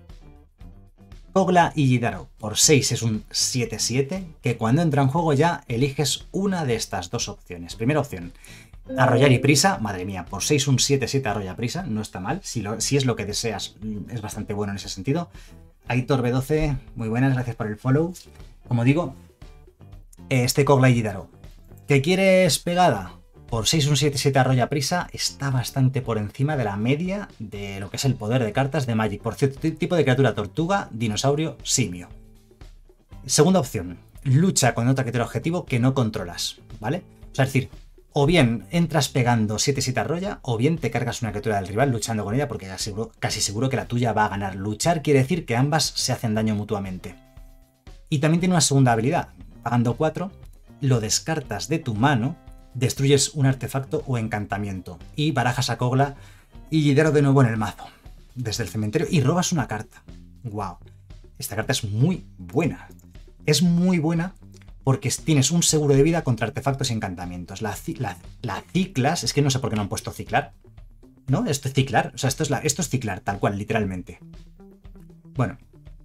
Kogla Ijidaro por seis es un siete siete, que cuando entra en juego ya eliges una de estas dos opciones. Primera opción, Arrollar y Prisa. Madre mía, por seis un siete siete Arrolla Prisa, no está mal. Si, lo, si es lo que deseas, es bastante bueno en ese sentido. Aitor B doce, muy buenas, gracias por el follow. Como digo, este Kogla Ijidaro, ¿qué quieres pegada? Por seis un siete siete Arrolla Prisa está bastante por encima de la media de lo que es el poder de cartas de Magic. Por cierto, tipo de criatura: tortuga, dinosaurio, simio. Segunda opción, lucha con otra criatura objetivo que no controlas, ¿vale? O sea, es decir, o bien entras pegando siete siete Arrolla, o bien te cargas una criatura del rival luchando con ella, porque casi seguro, casi seguro que la tuya va a ganar. Luchar quiere decir que ambas se hacen daño mutuamente. Y también tiene una segunda habilidad. Pagando cuatro, lo descartas de tu mano, destruyes un artefacto o encantamiento y barajas a Kogla Ijidaro de nuevo en el mazo desde el cementerio y robas una carta. ¡Wow! Esta carta es muy buena. Es muy buena porque tienes un seguro de vida contra artefactos y encantamientos. La, la, la ciclas, es que no sé por qué no han puesto ciclar, ¿no? Esto es ciclar, o sea, esto es, la, esto es ciclar, tal cual, literalmente. Bueno.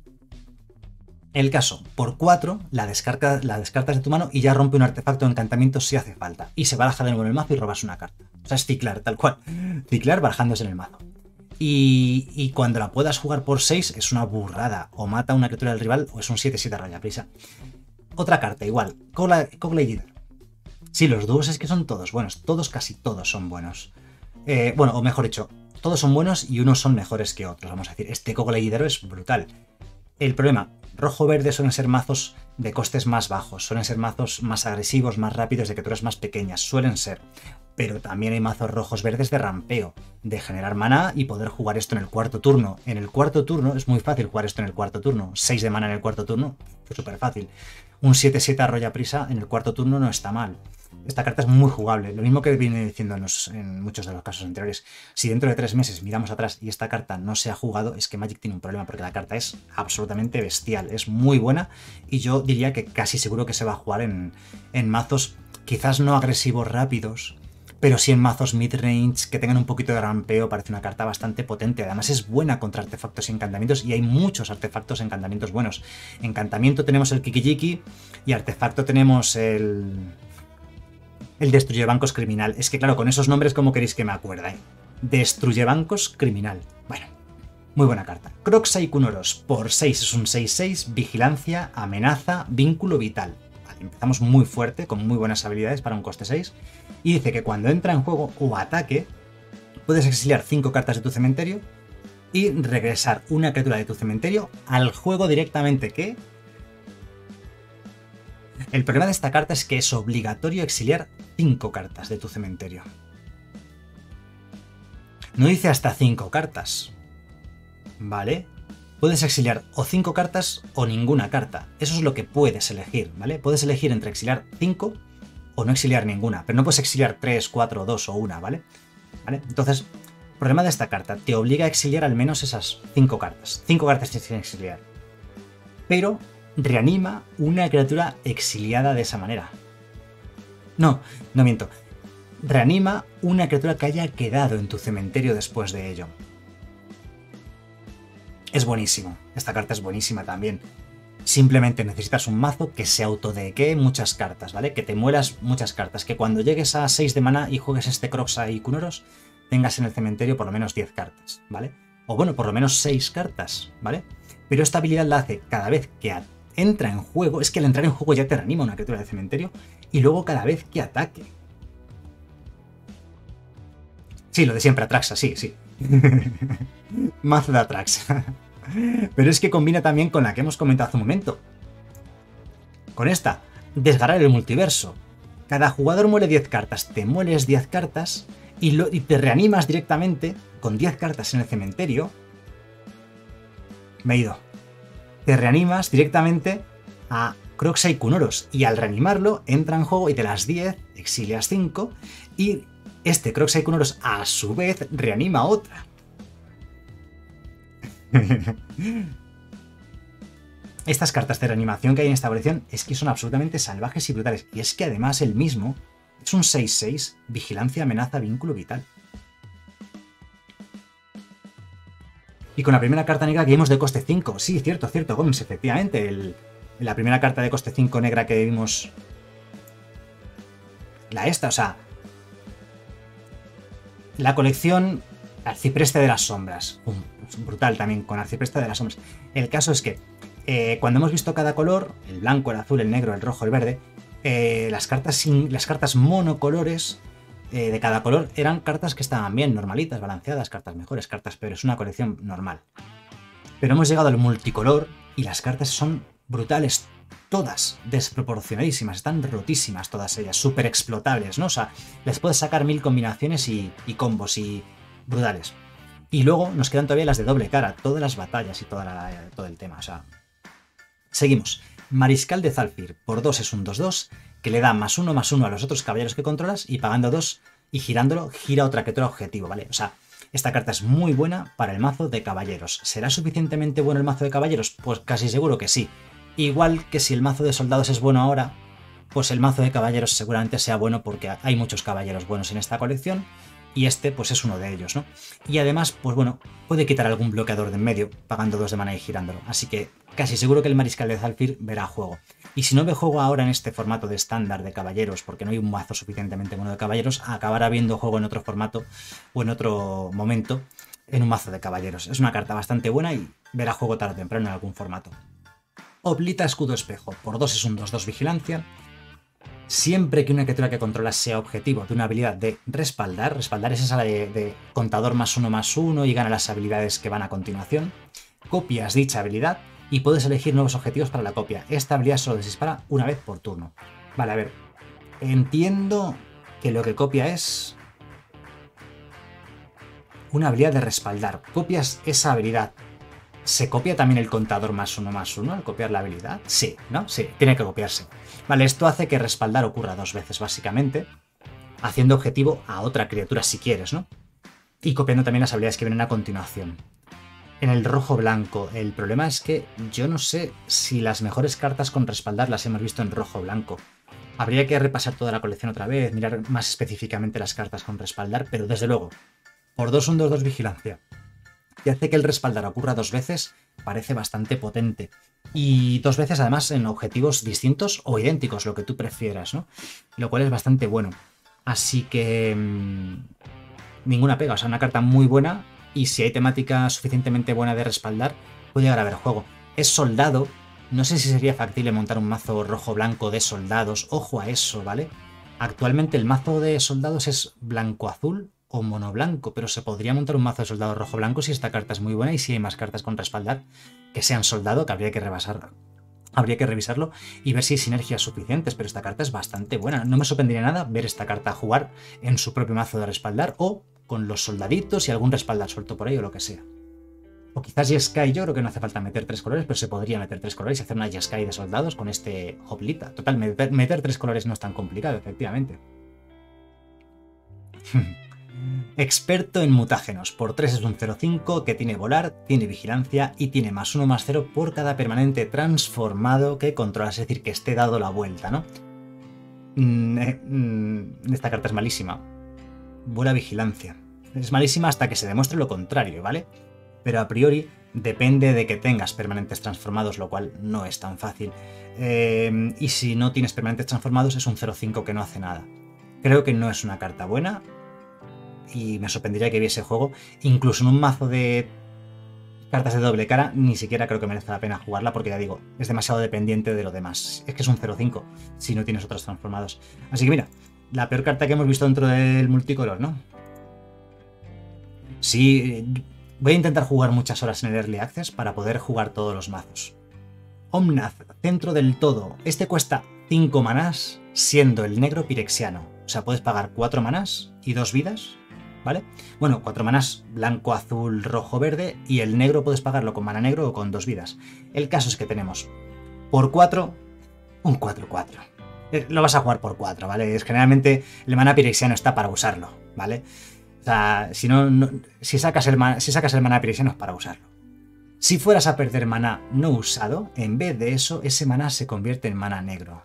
El caso, por cuatro la, descarga, la descartas de tu mano y ya rompe un artefacto o encantamiento si hace falta. Y se baraja de nuevo en el mazo y robas una carta. O sea, es ciclar, tal cual. Ciclar barajándose en el mazo. Y, y cuando la puedas jugar por seis es una burrada. O mata a una criatura del rival o es un siete siete Arrolla Prisa. Otra carta, igual. Kogla Ijidaro. Sí, los dúos es que son todos buenos. Todos, casi todos son buenos. Eh, bueno, o mejor dicho, todos son buenos y unos son mejores que otros. Vamos a decir, este Kogla Ijidaro es brutal. El problema, rojo-verde suelen ser mazos de costes más bajos, suelen ser mazos más agresivos, más rápidos, de criaturas más pequeñas, suelen ser. Pero también hay mazos rojos-verdes de rampeo, de generar maná y poder jugar esto en el cuarto turno. En el cuarto turno es muy fácil jugar esto en el cuarto turno. seis de maná en el cuarto turno, es súper fácil. Un siete siete Arrolla Prisa en el cuarto turno no está mal. Esta carta es muy jugable, lo mismo que viene diciendo en, los, en muchos de los casos anteriores. Si dentro de tres meses miramos atrás y esta carta no se ha jugado, es que Magic tiene un problema, porque la carta es absolutamente bestial, es muy buena y yo diría que casi seguro que se va a jugar en, en mazos quizás no agresivos rápidos, pero sí en mazos mid-range que tengan un poquito de rampeo. Parece una carta bastante potente, además es buena contra artefactos y encantamientos y hay muchos artefactos y encantamientos buenos. Encantamiento tenemos el Kiki-Jiki y artefacto tenemos el... El Destruye Bancos Criminal. Es que claro, con esos nombres, ¿cómo queréis que me acuerde? Destruye Bancos Criminal. Bueno, muy buena carta. Kroxa y Kunoros. Por seis es un seis seis. Vigilancia, amenaza, vínculo vital. Vale. empezamos muy fuerte, con muy buenas habilidades para un coste seis. Y dice que cuando entra en juego o ataque, puedes exiliar cinco cartas de tu cementerio y regresar una criatura de tu cementerio al juego directamente, que... El problema de esta carta es que es obligatorio exiliar cinco cartas de tu cementerio. No dice hasta cinco cartas, ¿vale? Puedes exiliar o cinco cartas o ninguna carta. Eso es lo que puedes elegir, ¿vale? Puedes elegir entre exiliar cinco o no exiliar ninguna, pero no puedes exiliar tres, cuatro, dos o una, ¿vale? ¿Vale? Entonces, el problema de esta carta, te obliga a exiliar al menos esas cinco cartas. cinco cartas tienes que exiliar. Pero reanima una criatura exiliada de esa manera. No, no miento. Reanima una criatura que haya quedado en tu cementerio después de ello. Es buenísimo. Esta carta es buenísima también. Simplemente necesitas un mazo que se autodequee muchas cartas, ¿vale? Que te mueras muchas cartas. Que cuando llegues a seis de maná y juegues este Kroxa y Kunoros, tengas en el cementerio por lo menos diez cartas, ¿vale? O bueno, por lo menos seis cartas, ¿vale? Pero esta habilidad la hace cada vez que entra en juego. Es que al entrar en juego ya te reanima una criatura de cementerio. Y luego cada vez que ataque. Sí, lo de siempre, Atraxa, sí, sí. Mazo de Atraxa. Pero es que combina también con la que hemos comentado hace un momento. Con esta, desgarrar el multiverso. Cada jugador muere diez cartas, te mueres diez cartas y, lo, y te reanimas directamente con diez cartas en el cementerio. Me he ido. Te reanimas directamente a Kroxa y Kunoros. Y al reanimarlo, entra en juego y de las diez exilias cinco y este Kroxa y Kunoros a su vez reanima otra. Estas cartas de reanimación que hay en esta colección es que son absolutamente salvajes y brutales. Y es que además el mismo es un seis seis, vigilancia, amenaza, vínculo vital. Y con la primera carta negra que vimos de coste cinco. Sí, cierto, cierto, Gómez, efectivamente. El, la primera carta de coste cinco negra que vimos... La esta, o sea... La colección Arcipreste de las Sombras. Um, brutal también con Arcipreste de las Sombras. El caso es que eh, cuando hemos visto cada color, el blanco, el azul, el negro, el rojo, el verde, eh, las, cartas sin, las cartas monocolores eh, de cada color eran cartas que estaban bien, normalitas, balanceadas, cartas mejores, cartas peores. Una colección normal. Pero hemos llegado al multicolor y las cartas son brutales. Todas desproporcionadísimas, están rotísimas todas ellas, súper explotables, ¿no? O sea, les puedes sacar mil combinaciones y, y combos y brutales. Y luego nos quedan todavía las de doble cara, todas las batallas y toda la, todo el tema, o sea... Seguimos. Mariscal de Zhalfir, por dos es un dos dos, que le da más uno más uno a los otros caballeros que controlas y pagando dos y girándolo, gira otra criatura objetivo, ¿vale? O sea, esta carta es muy buena para el mazo de caballeros. ¿Será suficientemente bueno el mazo de caballeros? Pues casi seguro que sí. Igual que si el mazo de soldados es bueno ahora, pues el mazo de caballeros seguramente sea bueno porque hay muchos caballeros buenos en esta colección y este pues es uno de ellos, ¿no? Y además, pues bueno, puede quitar algún bloqueador de en medio pagando dos de mana y girándolo. Así que casi seguro que el Mariscal de Zhalfir verá juego. Y si no ve juego ahora en este formato de estándar de caballeros, porque no hay un mazo suficientemente bueno de caballeros, acabará viendo juego en otro formato o en otro momento en un mazo de caballeros. Es una carta bastante buena y verá juego tarde o temprano en algún formato. Oblita Escudo Espejo, por dos es un dos dos vigilancia. Siempre que una criatura que controlas sea objetivo de una habilidad de respaldar, respaldar es esa de, de contador más uno más uno y gana las habilidades que van a continuación, copias dicha habilidad y puedes elegir nuevos objetivos para la copia. Esta habilidad solo se dispara una vez por turno. Vale, a ver, entiendo que lo que copia es una habilidad de respaldar. Copias esa habilidad. ¿Se copia también el contador más uno más uno al copiar la habilidad? Sí, ¿no? Sí, tiene que copiarse. Vale, esto hace que respaldar ocurra dos veces, básicamente, haciendo objetivo a otra criatura si quieres, ¿no? Y copiando también las habilidades que vienen a continuación. En el rojo-blanco, el problema es que yo no sé si las mejores cartas con respaldar las hemos visto en rojo-blanco. Habría que repasar toda la colección otra vez, mirar más específicamente las cartas con respaldar, pero desde luego, por dos un dos dos vigilancia, que hace que el respaldar ocurra dos veces, parece bastante potente. Y dos veces además en objetivos distintos o idénticos, lo que tú prefieras, ¿no? Lo cual es bastante bueno. Así que... Mmm, ninguna pega, o sea, una carta muy buena y si hay temática suficientemente buena de respaldar, puede llegar a haber juego. Es soldado, No sé si sería factible montar un mazo rojo-blanco de soldados. Ojo a eso, ¿vale? Actualmente el mazo de soldados es blanco-azul o mono-blanco, pero se podría montar un mazo de soldados rojo-blanco si esta carta es muy buena y si hay más cartas con respaldar que sean soldado, que habría que rebasar. Habría que revisarlo y ver si hay sinergias suficientes, pero esta carta es bastante buena. No me sorprendería nada ver esta carta jugar en su propio mazo de respaldar o con los soldaditos y algún respaldar suelto por ahí o lo que sea. O quizás Jeskai, yo creo que no hace falta meter tres colores, pero se podría meter tres colores y hacer una Jeskai de soldados con este Hoplita. Total, meter, meter tres colores no es tan complicado, efectivamente. Experto en mutágenos. Por tres es un cero cinco que tiene volar, tiene vigilancia y tiene más uno más cero por cada permanente transformado que controlas, es decir, que esté dado la vuelta, ¿no? Mm, eh, mm, esta carta es malísima. Buena vigilancia. Es malísima hasta que se demuestre lo contrario, ¿vale? Pero a priori depende de que tengas permanentes transformados, lo cual no es tan fácil. Eh, y si no tienes permanentes transformados es un cero cinco que no hace nada. Creo que no es una carta buena y me sorprendería que viese juego. Incluso en un mazo de cartas de doble cara ni siquiera creo que merezca la pena jugarla porque ya digo, es demasiado dependiente de lo demás. Es que es un cero cinco si no tienes otros transformados. Así que mira, la peor carta que hemos visto dentro del multicolor, ¿no? Sí, voy a intentar jugar muchas horas en el Early Access para poder jugar todos los mazos. Omnath, centro del todo. Este cuesta cinco manás, siendo el negro pirexiano. O sea, puedes pagar cuatro manás y dos vidas, ¿vale? Bueno, cuatro manás, blanco, azul, rojo, verde, y el negro puedes pagarlo con mana negro o con dos vidas. El caso es que tenemos por cuatro, un cuatro cuatro. Lo vas a jugar por cuatro, ¿vale? Es, generalmente el mana pirexiano está para usarlo, ¿vale? O sea, si, no, no, si, sacas el mana, si sacas el maná pirexiano es para usarlo. Si fueras a perder maná no usado, en vez de eso, ese maná se convierte en maná negro.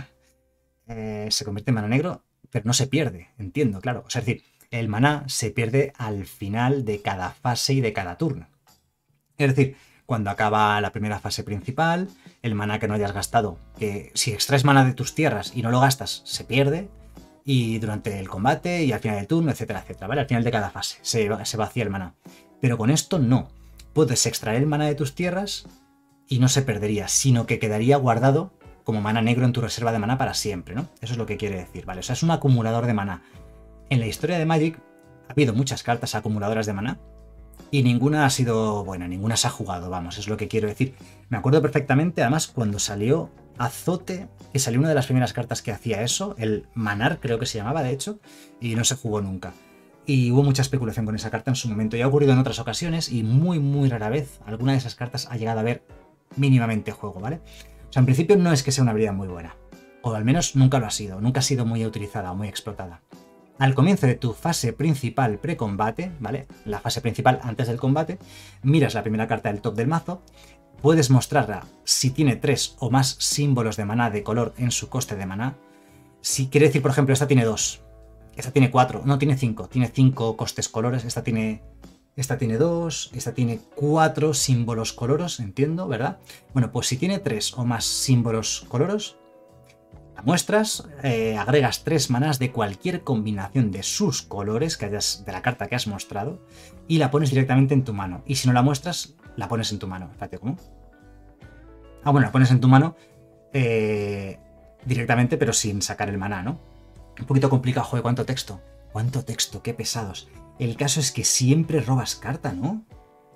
Eh, se convierte en maná negro, pero no se pierde, entiendo, claro. O sea, es decir, el maná se pierde al final de cada fase y de cada turno. Es decir, cuando acaba la primera fase principal, el maná que no hayas gastado, que si extraes maná de tus tierras y no lo gastas, se pierde. Y durante el combate y al final del turno, etcétera, etcétera, ¿vale? Al final de cada fase se, se vacía el maná. Pero con esto no. Puedes extraer el maná de tus tierras y no se perdería, sino que quedaría guardado como maná negro en tu reserva de maná para siempre, ¿no? Eso es lo que quiere decir, ¿vale? O sea, es un acumulador de maná. En la historia de Magic ha habido muchas cartas acumuladoras de maná y ninguna ha sido buena, ninguna se ha jugado, vamos, es lo que quiero decir. Me acuerdo perfectamente, además, cuando salió Azote, que salió una de las primeras cartas que hacía eso, el Manar creo que se llamaba de hecho, y no se jugó nunca. Y hubo mucha especulación con esa carta en su momento, y ha ocurrido en otras ocasiones, y muy muy rara vez alguna de esas cartas ha llegado a ver mínimamente juego, ¿vale? O sea, en principio no es que sea una habilidad muy buena, o al menos nunca lo ha sido, nunca ha sido muy utilizada o muy explotada. Al comienzo de tu fase principal pre-combate, ¿vale? La fase principal antes del combate, miras la primera carta del top del mazo. Puedes mostrarla si tiene tres o más símbolos de maná de color en su coste de maná. Si quiere decir, por ejemplo, esta tiene dos, esta tiene cuatro, no, tiene cinco, tiene cinco costes colores, esta tiene, esta tiene dos, esta tiene cuatro símbolos coloros, entiendo, ¿verdad? Bueno, pues si tiene tres o más símbolos coloros, la muestras, eh, agregas tres manás de cualquier combinación de sus colores que hayas, de la carta que has mostrado, y la pones directamente en tu mano. Y si no la muestras, la pones en tu mano. Espérate, ¿cómo? Ah, bueno, la pones en tu mano eh, directamente, pero sin sacar el maná, ¿no? Un poquito complicado, joder, cuánto texto. Cuánto texto, qué pesados. El caso es que siempre robas carta, ¿no?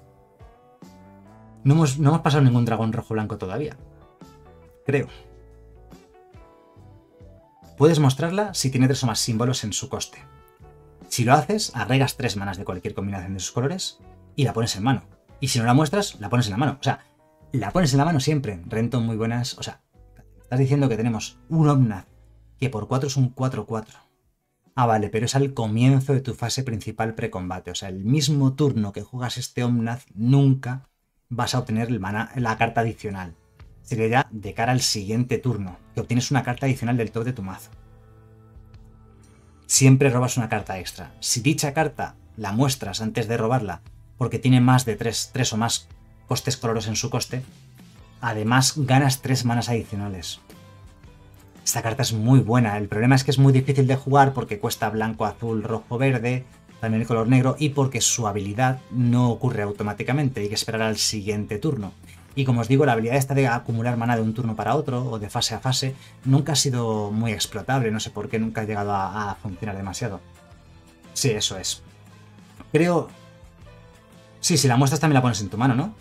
No hemos, no hemos pasado ningún dragón rojo-blanco todavía. Creo. Puedes mostrarla si tiene tres o más símbolos en su coste. Si lo haces, agregas tres manas de cualquier combinación de sus colores y la pones en mano. Y si no la muestras, la pones en la mano. O sea, la pones en la mano siempre. Rento muy buenas. O sea, estás diciendo que tenemos un Omnath que por cuatro es un cuatro cuatro. Ah, vale, pero es al comienzo de tu fase principal precombate. O sea, el mismo turno que juegas este Omnath, nunca vas a obtener el mana, la carta adicional. Sería ya de cara al siguiente turno, que obtienes una carta adicional del top de tu mazo. Siempre robas una carta extra. Si dicha carta la muestras antes de robarla, porque tiene más de tres, tres o más costes coloros en su coste, además ganas tres manas adicionales. Esta carta es muy buena. El problema es que es muy difícil de jugar porque cuesta blanco, azul, rojo, verde, también el color negro, y porque su habilidad no ocurre automáticamente, hay que esperar al siguiente turno. Y como os digo, la habilidad esta de acumular maná de un turno para otro o de fase a fase nunca ha sido muy explotable. No sé por qué nunca ha llegado a, a funcionar demasiado. Sí, eso es. Creo... Sí, si la muestras también la pones en tu mano, ¿no?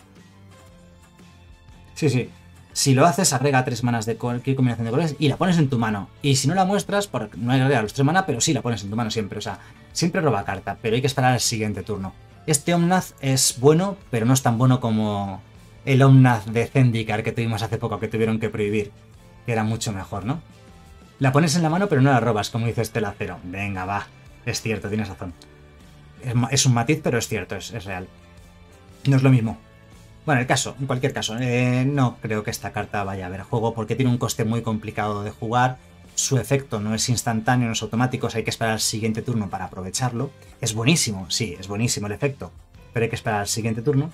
Sí, sí. Si lo haces, agrega tres manas de cualquier combinación de colores y la pones en tu mano. Y si no la muestras, por... no agrega los tres manas, pero sí la pones en tu mano siempre. O sea, siempre roba carta, pero hay que esperar al siguiente turno. Este Omnath es bueno, pero no es tan bueno como el Omnath de Zendikar que tuvimos hace poco, que tuvieron que prohibir. Que era mucho mejor, ¿no? La pones en la mano, pero no la robas, como dice este Lacero. Venga, va. Es cierto, tienes razón. Es, es un matiz, pero es cierto, es, es real. No es lo mismo. Bueno, el caso, en cualquier caso, eh, no creo que esta carta vaya a ver juego porque tiene un coste muy complicado de jugar. Su efecto no es instantáneo, no es automático, hay que esperar al siguiente turno para aprovecharlo. Es buenísimo, sí, es buenísimo el efecto, pero hay que esperar al siguiente turno.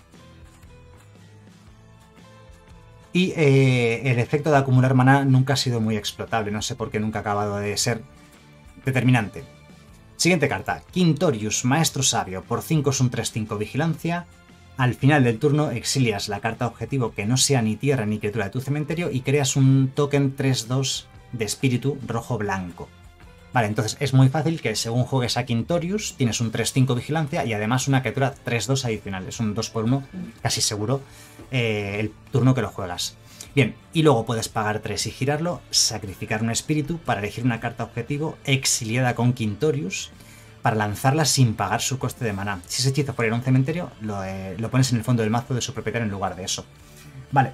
Y eh, el efecto de acumular maná nunca ha sido muy explotable, no sé por qué nunca ha acabado de ser determinante. Siguiente carta, Quintorius, Maestro Sabio, por cinco es un tres cinco vigilancia. Al final del turno exilias la carta objetivo que no sea ni tierra ni criatura de tu cementerio y creas un token tres dos de espíritu rojo-blanco. Vale, entonces es muy fácil que según juegues a Quintorius tienes un tres cinco vigilancia y además una criatura tres dos adicional. Es un dos por uno casi seguro eh, el turno que lo juegas. Bien, y luego puedes pagar tres y girarlo, sacrificar un espíritu para elegir una carta objetivo exiliada con Quintorius para lanzarla sin pagar su coste de maná. Si ese hechizo fuera un cementerio, lo, eh, lo pones en el fondo del mazo de su propietario en lugar de eso. Vale.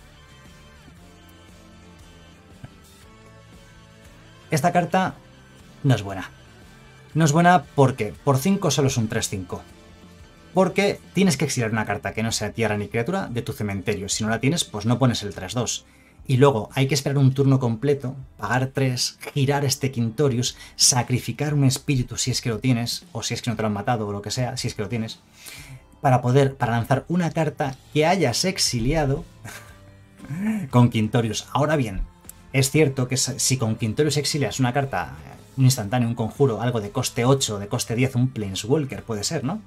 Esta carta no es buena. No es buena porque por cinco solo es un tres cinco. Porque tienes que exiliar una carta que no sea tierra ni criatura de tu cementerio. Si no la tienes, pues no pones el tres dos. Y luego hay que esperar un turno completo, pagar tres, girar este Quintorius, sacrificar un espíritu si es que lo tienes, o si es que no te lo han matado o lo que sea, si es que lo tienes, para poder, para lanzar una carta que hayas exiliado con Quintorius. Ahora bien, es cierto que si con Quintorius exilias una carta, un instantáneo, un conjuro, algo de coste ocho, de coste diez, un Planeswalker puede ser, ¿no?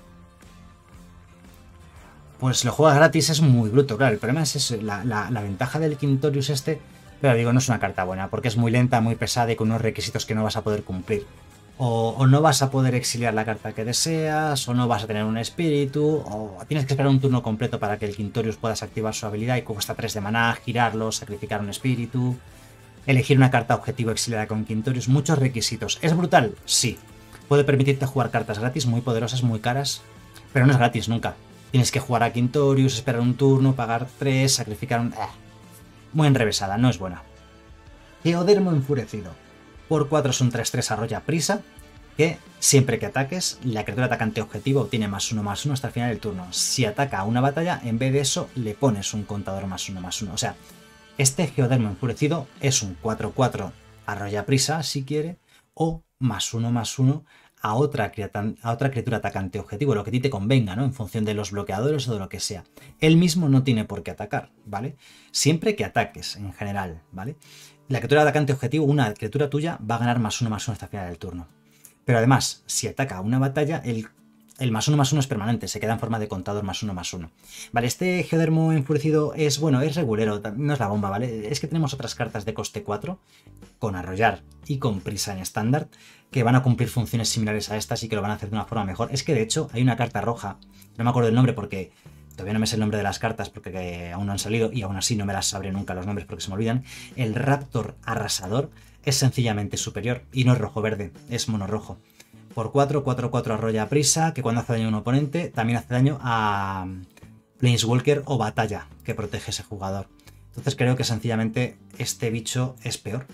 Pues lo juegas gratis es muy bruto, claro. El problema es eso, la, la, la ventaja del Quintorius este, pero digo, no es una carta buena, porque es muy lenta, muy pesada y con unos requisitos que no vas a poder cumplir. O, o no vas a poder exiliar la carta que deseas, o no vas a tener un espíritu, o tienes que esperar un turno completo para que el Quintorius puedas activar su habilidad y cuesta tres de maná, girarlo, sacrificar un espíritu, elegir una carta objetivo exiliada con Quintorius, muchos requisitos. ¿Es brutal? Sí. Puede permitirte jugar cartas gratis muy poderosas, muy caras, pero no es gratis nunca. Tienes que jugar a Quintorius, esperar un turno, pagar tres, sacrificar un... Eh, muy enrevesada, no es buena. Geodermo Enfurecido. Por cuatro es un tres tres arrolla prisa, que siempre que ataques, la criatura atacante objetivo obtiene más uno más uno hasta el final del turno. Si ataca a una batalla, en vez de eso, le pones un contador más uno más uno. O sea, este Geodermo Enfurecido es un cuatro cuatro arrolla prisa, si quiere, o más uno más uno a otra, a otra criatura atacante objetivo, lo que a ti te convenga, ¿no? En función de los bloqueadores o de lo que sea. Él mismo no tiene por qué atacar, ¿vale? Siempre que ataques, en general, ¿vale? La criatura atacante objetivo, una criatura tuya, va a ganar más uno más uno hasta el final del turno. Pero además, si ataca a una batalla, el, el más uno más uno es permanente, se queda en forma de contador más uno más uno. Vale, este Geodermo Enfurecido es, bueno, es regulero, no es la bomba, ¿vale? Es que tenemos otras cartas de coste cuatro, con arrollar y con prisa en estándar, que van a cumplir funciones similares a estas y que lo van a hacer de una forma mejor. Es que de hecho hay una carta roja, no me acuerdo el nombre porque todavía no me sé el nombre de las cartas porque aún no han salido y aún así no me las sabré nunca los nombres porque se me olvidan. El Raptor Arrasador es sencillamente superior y no es rojo-verde, es mono-rojo. Por cuatro, cuatro cuatro arrolla prisa, que cuando hace daño a un oponente también hace daño a Planeswalker o batalla que protege a ese jugador. Entonces creo que sencillamente este bicho es peor.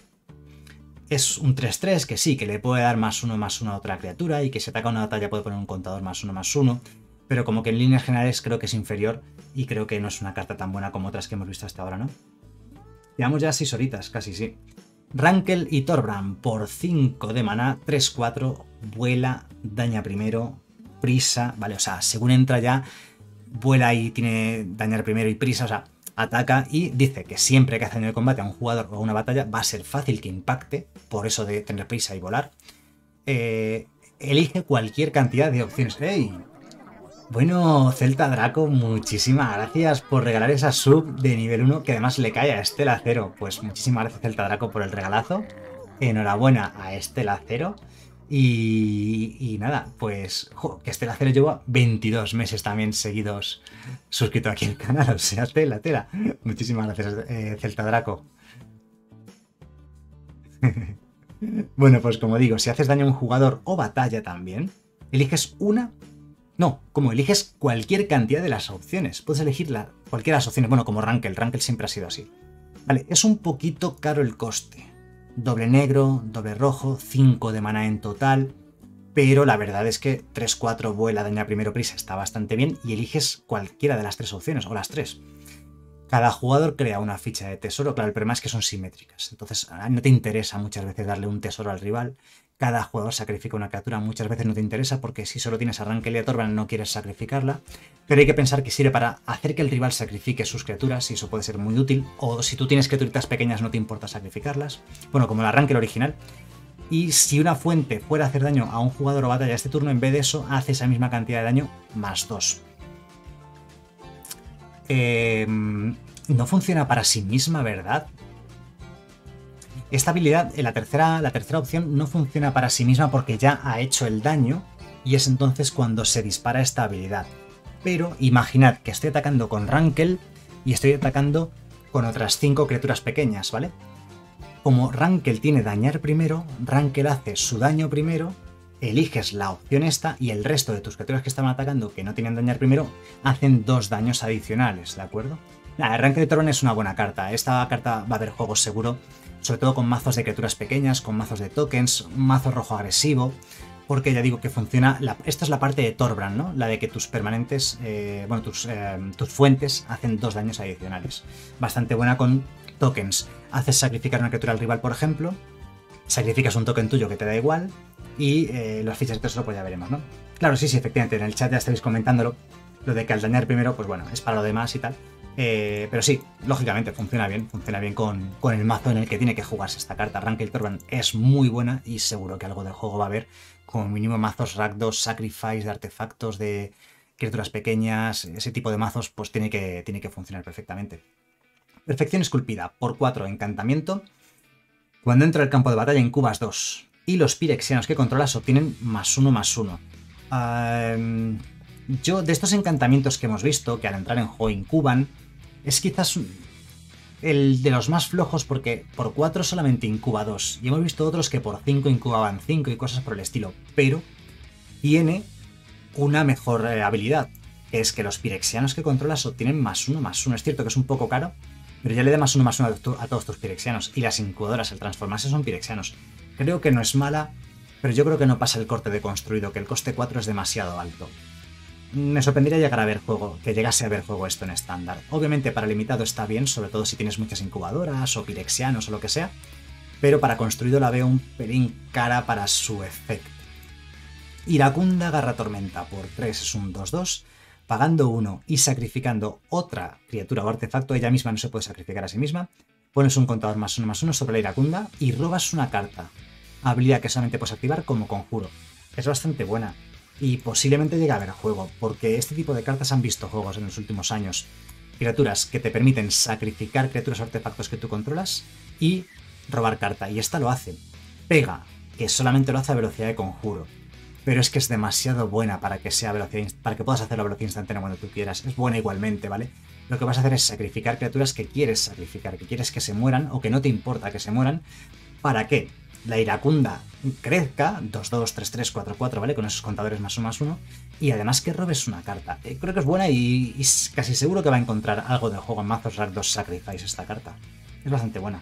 Es un tres tres que sí, que le puede dar más uno más uno a otra criatura y que si ataca una batalla puede poner un contador más uno más uno, pero como que en líneas generales creo que es inferior y creo que no es una carta tan buena como otras que hemos visto hasta ahora, ¿no? Llevamos ya seis horitas, casi sí. Rankel y Torbran por cinco de maná, tres cuatro, vuela, daña primero, prisa, vale, o sea, según entra ya, vuela y tiene dañar primero y prisa, o sea, ataca y dice que siempre que hace daño de combate a un jugador o a una batalla va a ser fácil que impacte, por eso de tener prisa y volar. Eh, elige cualquier cantidad de opciones. ¡Ey! Bueno, Celta Draco, muchísimas gracias por regalar esa sub de nivel uno que además le cae a Estela Cero. Pues muchísimas gracias Celta Draco por el regalazo. Enhorabuena a Estela Cero. Y, y nada, pues jo, que Estela Cero lleva veintidós meses también seguidos suscrito aquí al canal. O sea, tela, tela. Muchísimas gracias eh, Celta Draco. Bueno, pues como digo, si haces daño a un jugador o batalla también, eliges una. No, como eliges cualquier cantidad de las opciones. Puedes elegir la, cualquiera de las opciones. Bueno, como Rankel. Rankel siempre ha sido así. Vale, es un poquito caro el coste. Doble negro, doble rojo, cinco de maná en total. Pero la verdad es que tres cuatro vuela, daña primero prisa, está bastante bien. Y eliges cualquiera de las tres opciones, o las tres. Cada jugador crea una ficha de tesoro. Claro, el problema es que son simétricas. Entonces no te interesa muchas veces darle un tesoro al rival. Cada jugador sacrifica una criatura, muchas veces no te interesa porque si solo tienes a Rankel y a Torbran no quieres sacrificarla, pero hay que pensar que sirve para hacer que el rival sacrifique sus criaturas y eso puede ser muy útil, o si tú tienes criaturitas pequeñas no te importa sacrificarlas, bueno, como la Rankel original, y si una fuente fuera a hacer daño a un jugador o batalla este turno, en vez de eso hace esa misma cantidad de daño más dos. Eh, no funciona para sí misma, ¿verdad? Esta habilidad, la tercera, la tercera opción, no funciona para sí misma porque ya ha hecho el daño y es entonces cuando se dispara esta habilidad. Pero imaginad que estoy atacando con Rankel y estoy atacando con otras cinco criaturas pequeñas, ¿vale? Como Rankel tiene dañar primero, Rankel hace su daño primero, eliges la opción esta y el resto de tus criaturas que estaban atacando que no tienen dañar primero hacen dos daños adicionales, ¿de acuerdo? Nada, Rankel de Torbran es una buena carta. Esta carta va a haber juegos seguro, sobre todo con mazos de criaturas pequeñas, con mazos de tokens, un mazo rojo agresivo, porque ya digo que funciona, la, esta es la parte de Torbran, ¿no? La de que tus permanentes, eh, bueno, tus, eh, tus fuentes hacen dos daños adicionales. Bastante buena con tokens. Haces sacrificar una criatura al rival, por ejemplo, sacrificas un token tuyo que te da igual, y eh, las fichas de tesoro pues ya veremos, ¿no? Claro, sí, sí, efectivamente, en el chat ya estáis comentándolo, lo de que al dañar primero, pues bueno, es para lo demás y tal. Eh, pero sí, lógicamente funciona bien, funciona bien con, con el mazo en el que tiene que jugarse esta carta. Rankel Torbran es muy buena y seguro que algo del juego va a haber, como mínimo mazos Rakdos, Sacrifice, de artefactos, de criaturas pequeñas, ese tipo de mazos, pues tiene que, tiene que funcionar perfectamente. Perfección esculpida, por cuatro, encantamiento. Cuando entra al campo de batalla incubas dos y los pirexianos que controlas obtienen más uno más uno. Uh, yo, de estos encantamientos que hemos visto, que al entrar en juego incuban, es quizás el de los más flojos porque por cuatro solamente incuba dos. Y hemos visto otros que por cinco incubaban cinco y cosas por el estilo. Pero tiene una mejor eh, habilidad, que es que los pirexianos que controlas obtienen más uno más uno. Es cierto que es un poco caro, pero ya le da más uno más uno a, tu, a todos tus pirexianos. Y las incubadoras al transformarse son pirexianos. Creo que no es mala, pero yo creo que no pasa el corte de construido, que el coste cuatro es demasiado alto. Me sorprendería llegar a ver juego, que llegase a ver juego esto en estándar. Obviamente para limitado está bien, sobre todo si tienes muchas incubadoras o pirexianos o lo que sea, pero para construido la veo un pelín cara para su efecto. Iracunda Garra Tormenta por tres es un dos dos, pagando uno y sacrificando otra criatura o artefacto, ella misma no se puede sacrificar a sí misma, pones un contador más uno más uno sobre la Iracunda y robas una carta, habilidad que solamente puedes activar como conjuro. Es bastante buena. Y posiblemente llegue a haber juego, porque este tipo de cartas han visto juegos en los últimos años. Criaturas que te permiten sacrificar criaturas o artefactos que tú controlas y robar carta, y esta lo hace. Pega, que solamente lo hace a velocidad de conjuro, pero es que es demasiado buena para que sea velocidad, para que puedas hacer la velocidad instantánea cuando tú quieras. Es buena igualmente, ¿vale? Lo que vas a hacer es sacrificar criaturas que quieres sacrificar, que quieres que se mueran o que no te importa que se mueran. ¿Para qué? La Iracunda crezca, dos dos, tres tres, cuatro cuatro, ¿vale? Con esos contadores más uno más uno. Y además que robes una carta. Eh, creo que es buena y, y casi seguro que va a encontrar algo de juego en mazos Rakdos Sacrifice esta carta. Es bastante buena.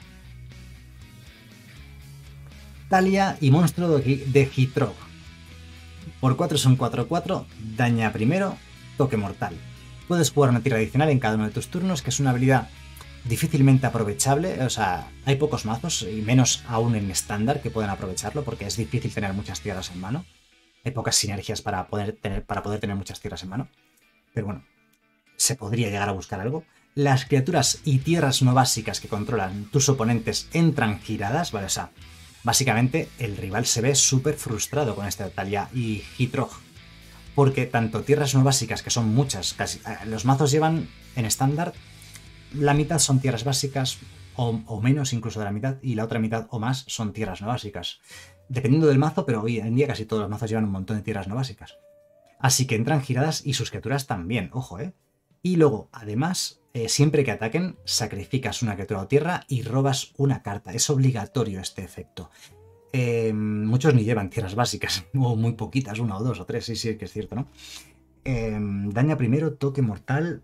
Talia y monstruo de Gitrog. Por cuatro son cuatro cuatro, daña primero, toque mortal. Puedes jugar una tira adicional en cada uno de tus turnos, que es una habilidad difícilmente aprovechable, o sea, hay pocos mazos, y menos aún en estándar, que pueden aprovecharlo, porque es difícil tener muchas tierras en mano. Hay pocas sinergias para poder tener, para poder tener muchas tierras en mano. Pero bueno, se podría llegar a buscar algo. Las criaturas y tierras no básicas que controlan tus oponentes entran giradas, ¿vale? O sea, básicamente el rival se ve súper frustrado con esta Talia y Gitrog. porque tanto tierras no básicas, que son muchas, casi los mazos llevan en estándar, la mitad son tierras básicas, o, o menos incluso de la mitad, y la otra mitad o más son tierras no básicas. Dependiendo del mazo, pero hoy en día casi todos los mazos llevan un montón de tierras no básicas. Así que entran giradas y sus criaturas también, ojo, ¿eh? Y luego, además, eh, siempre que ataquen, sacrificas una criatura o tierra y robas una carta. Es obligatorio este efecto. Eh, muchos ni llevan tierras básicas, o muy poquitas, una o dos o tres, sí, sí, que es cierto, ¿no? Eh, daña primero, toque mortal.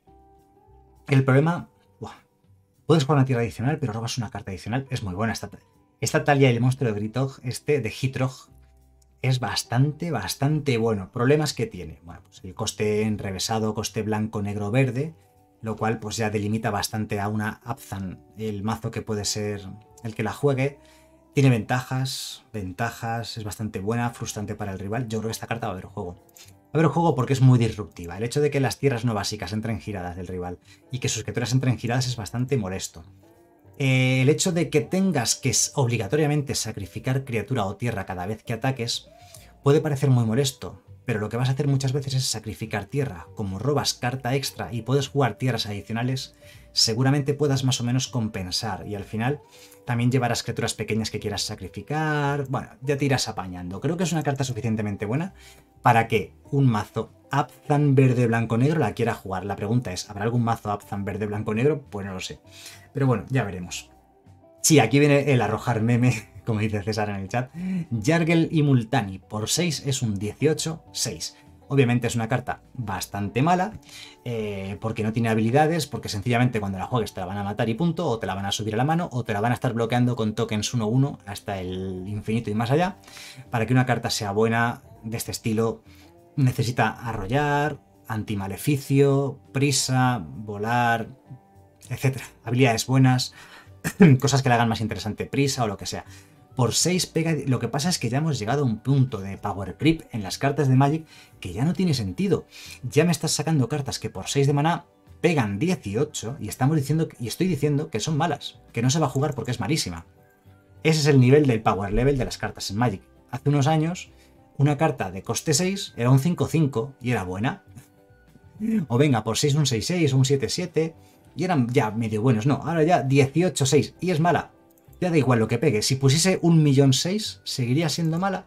El problema... Buah, puedes jugar una tierra adicional, pero robas una carta adicional. Es muy buena esta... Esta Talia y el monstruo de Gritog, este de Hitrog, es bastante, bastante bueno. Problemas que tiene. Bueno, pues el coste enrevesado, coste blanco, negro, verde, lo cual pues ya delimita bastante a una Abzan, el mazo que puede ser el que la juegue. Tiene ventajas, ventajas, es bastante buena, frustrante para el rival. Yo creo que esta carta va a haber juego. Va a haber juego porque es muy disruptiva. El hecho de que las tierras no básicas entren giradas del rival y que sus criaturas entren giradas es bastante molesto. Eh, el hecho de que tengas que obligatoriamente sacrificar criatura o tierra cada vez que ataques puede parecer muy molesto, pero lo que vas a hacer muchas veces es sacrificar tierra. Como robas carta extra y puedes jugar tierras adicionales, seguramente puedas más o menos compensar y al final también llevarás criaturas pequeñas que quieras sacrificar. Bueno, ya te irás apañando. Creo que es una carta suficientemente buena para que un mazo Abzan verde blanco negro la quiera jugar. La pregunta es, ¿habrá algún mazo Abzan verde blanco negro? Pues no lo sé. Pero bueno, ya veremos. Sí, aquí viene el arrojar meme, como dice César en el chat. Jargle y Multani por seis es un dieciocho seis. Obviamente es una carta bastante mala, eh, porque no tiene habilidades, porque sencillamente cuando la juegues te la van a matar y punto, o te la van a subir a la mano, o te la van a estar bloqueando con tokens uno uno hasta el infinito y más allá. Para que una carta sea buena de este estilo, necesita arrollar, antimaleficio, prisa, volar, etcétera. Habilidades buenas, cosas que le hagan más interesante prisa o lo que sea. Por seis pega... Lo que pasa es que ya hemos llegado a un punto de power creep en las cartas de Magic que ya no tiene sentido. Ya me estás sacando cartas que por seis de maná pegan dieciocho y estamos diciendo y estoy diciendo que son malas, que no se va a jugar porque es malísima. Ese es el nivel del power level de las cartas en Magic. Hace unos años una carta de coste seis era un cinco cinco y era buena. O venga, por seis un seis seis o un siete siete y eran ya medio buenos. No, ahora ya dieciocho seis y es mala. Ya da igual lo que pegue. Si pusiese un millón seis, ¿seguiría siendo mala?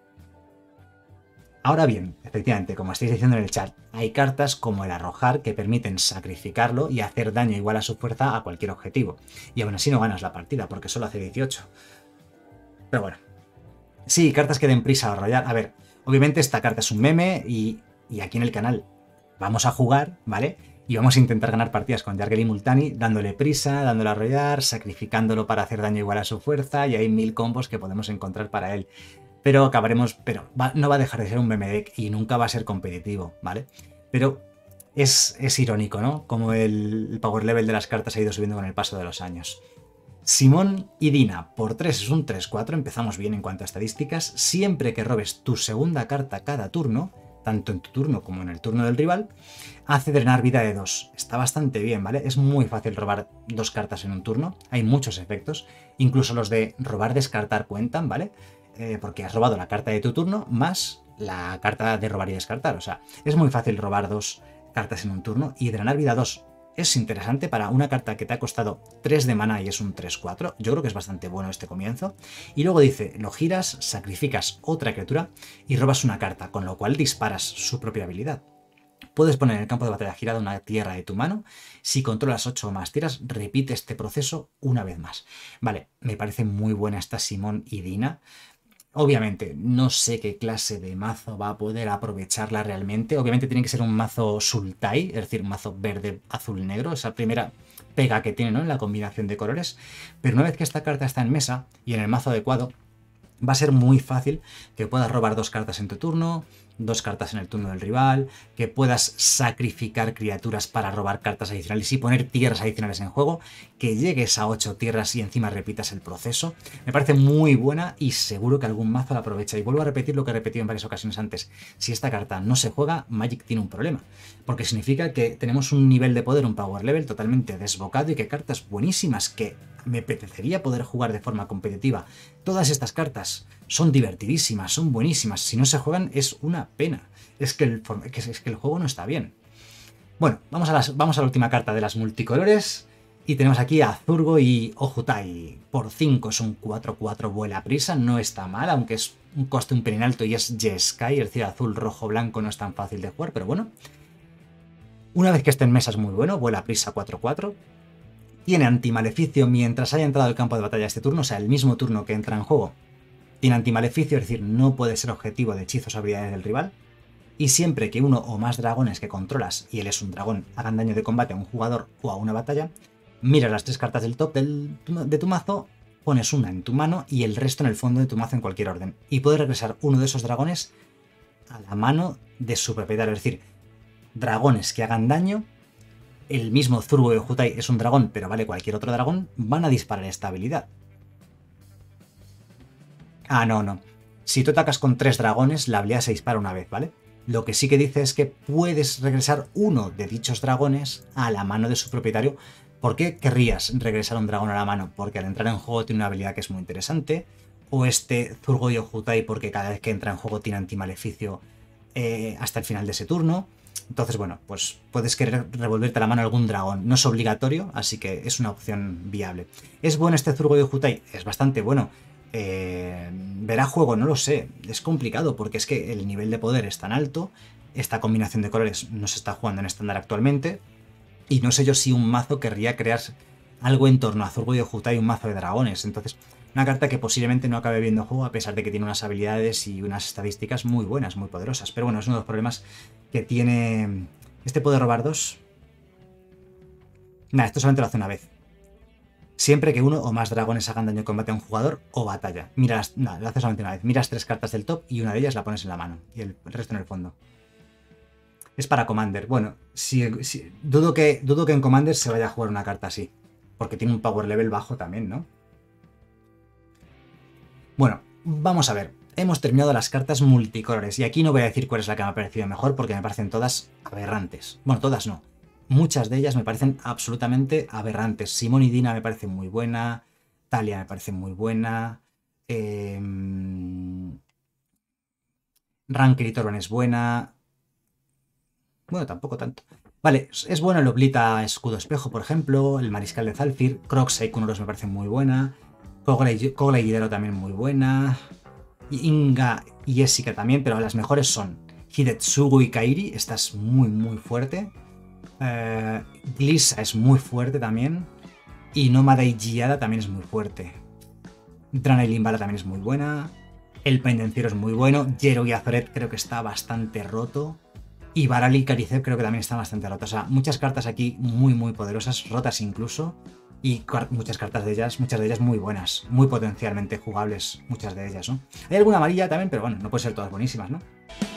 Ahora bien, efectivamente, como estáis diciendo en el chat, hay cartas como el arrojar que permiten sacrificarlo y hacer daño igual a su fuerza a cualquier objetivo. Y aún así no ganas la partida, porque solo hace dieciocho. Pero bueno. Sí, cartas que den prisa a arrollar. A ver, obviamente esta carta es un meme y, y aquí en el canal vamos a jugar, ¿vale? Y vamos a intentar ganar partidas con Jargle y Multani, dándole prisa, dándole a arrollar, sacrificándolo para hacer daño igual a su fuerza, y hay mil combos que podemos encontrar para él. Pero acabaremos, pero va, no va a dejar de ser un meme deck y nunca va a ser competitivo, ¿vale? Pero es, es irónico, ¿no? Como el, el power level de las cartas ha ido subiendo con el paso de los años. Simón y Dina, por tres es un tres cuatro, empezamos bien en cuanto a estadísticas. Siempre que robes tu segunda carta cada turno, tanto en tu turno como en el turno del rival, hace drenar vida de dos. Está bastante bien, ¿vale? Es muy fácil robar dos cartas en un turno. Hay muchos efectos. Incluso los de robar, descartar cuentan, ¿vale? Eh, porque has robado la carta de tu turno más la carta de robar y descartar. O sea, es muy fácil robar dos cartas en un turno y drenar vida dos. Es interesante para una carta que te ha costado tres de maná y es un tres cuatro. Yo creo que es bastante bueno este comienzo. Y luego dice, lo giras, sacrificas otra criatura y robas una carta, con lo cual disparas su propia habilidad. Puedes poner en el campo de batalla girada una tierra de tu mano. Si controlas ocho o más tierras, repite este proceso una vez más. Vale, me parece muy buena esta Simón y Dina. Obviamente, no sé qué clase de mazo va a poder aprovecharla realmente. Obviamente tiene que ser un mazo Sultai, es decir, un mazo verde, azul, negro. Esa primera pega que tiene, ¿no?, en la combinación de colores. Pero una vez que esta carta está en mesa y en el mazo adecuado, va a ser muy fácil que puedas robar dos cartas en tu turno, dos cartas en el turno del rival, que puedas sacrificar criaturas para robar cartas adicionales y poner tierras adicionales en juego, que llegues a ocho tierras y encima repitas el proceso. Me parece muy buena y seguro que algún mazo la aprovecha. Y vuelvo a repetir lo que he repetido en varias ocasiones antes. Si esta carta no se juega, Magic tiene un problema, porque significa que tenemos un nivel de poder, un power level totalmente desbocado y que cartas buenísimas que me apetecería poder jugar de forma competitiva. Todas estas cartas son divertidísimas, son buenísimas. Si no se juegan es una pena. Es que el, es que el juego no está bien. Bueno, vamos a, las, vamos a la última carta de las multicolores. Y tenemos aquí a Zurgo y Ojutai. Por cinco es un cuatro cuatro vuela prisa, no está mal, aunque es un coste un pelín alto y es Jeskai, es decir, azul, rojo, blanco no es tan fácil de jugar, pero bueno. Una vez que esté en mesa es muy bueno, vuela prisa cuatro cuatro. Tiene antimaleficio mientras haya entrado al campo de batalla este turno, o sea, el mismo turno que entra en juego. Tiene antimaleficio, es decir, no puede ser objetivo de hechizos o habilidades del rival. Y siempre que uno o más dragones que controlas, y él es un dragón, hagan daño de combate a un jugador o a una batalla, miras las tres cartas del top del, de tu mazo, pones una en tu mano y el resto en el fondo de tu mazo en cualquier orden. Y puedes regresar uno de esos dragones a la mano de su propietario. Es decir, dragones que hagan daño, el mismo Zurgo de Ojutai es un dragón, pero vale cualquier otro dragón, van a disparar esta habilidad. Ah, no, no. Si tú atacas con tres dragones, la habilidad se dispara una vez, ¿vale? Lo que sí que dice es que puedes regresar uno de dichos dragones a la mano de su propietario. ¿Por qué querrías regresar un dragón a la mano? Porque al entrar en juego tiene una habilidad que es muy interesante. O este Zurgo y Ojutai porque cada vez que entra en juego tiene antimaleficio eh, hasta el final de ese turno. Entonces, bueno, pues puedes querer revolverte la mano a algún dragón. No es obligatorio, así que es una opción viable. ¿Es bueno este Zurgo y Ojutai? Es bastante bueno. Eh, ¿Verá juego? No lo sé. Es complicado porque es que el nivel de poder es tan alto. Esta combinación de colores no se está jugando en estándar actualmente. Y no sé yo si un mazo querría crear algo en torno a Zurgo y Ojutai y un mazo de dragones. Entonces, una carta que posiblemente no acabe viendo juego a pesar de que tiene unas habilidades y unas estadísticas muy buenas, muy poderosas. Pero bueno, es uno de los problemas que tiene... ¿Este puede robar dos? Nada, esto solamente lo hace una vez. Siempre que uno o más dragones hagan daño en combate a un jugador o batalla. Miras, no, lo haces solamente una vez. Miras tres cartas del top y una de ellas la pones en la mano. Y el resto en el fondo. Es para Commander. Bueno, si, si, dudo, que, dudo que en Commander se vaya a jugar una carta así. Porque tiene un power level bajo también, ¿no? Bueno, vamos a ver. Hemos terminado las cartas multicolores. Y aquí no voy a decir cuál es la que me ha parecido mejor porque me parecen todas aberrantes. Bueno, todas no. Muchas de ellas me parecen absolutamente aberrantes. Simone y Dina me parece muy buena. Talia me parece muy buena. Eh... Ranked y Torban es buena. Bueno, tampoco tanto. Vale, es bueno el Oblita Escudo Espejo, por ejemplo. El Mariscal de Zalfir. Crocsai Kunoros me parece muy buena. Kogla y Guidero también muy buena. Inga y Jessica también, pero las mejores son Hidetsugu y Kairi. Esta es muy, muy fuerte. Uh, Glissa es muy fuerte también. Y Nómada y Giada también es muy fuerte. Drana y Limbala también es muy buena. El Pendenciero es muy bueno. Jero y Azoret creo que está bastante roto. Y Barali y Karicep creo que también está bastante roto. O sea, muchas cartas aquí muy, muy poderosas, rotas incluso. Y muchas cartas de ellas, muchas de ellas muy buenas, muy potencialmente jugables, muchas de ellas, ¿no? Hay alguna amarilla también, pero bueno, no puede ser todas buenísimas, ¿no?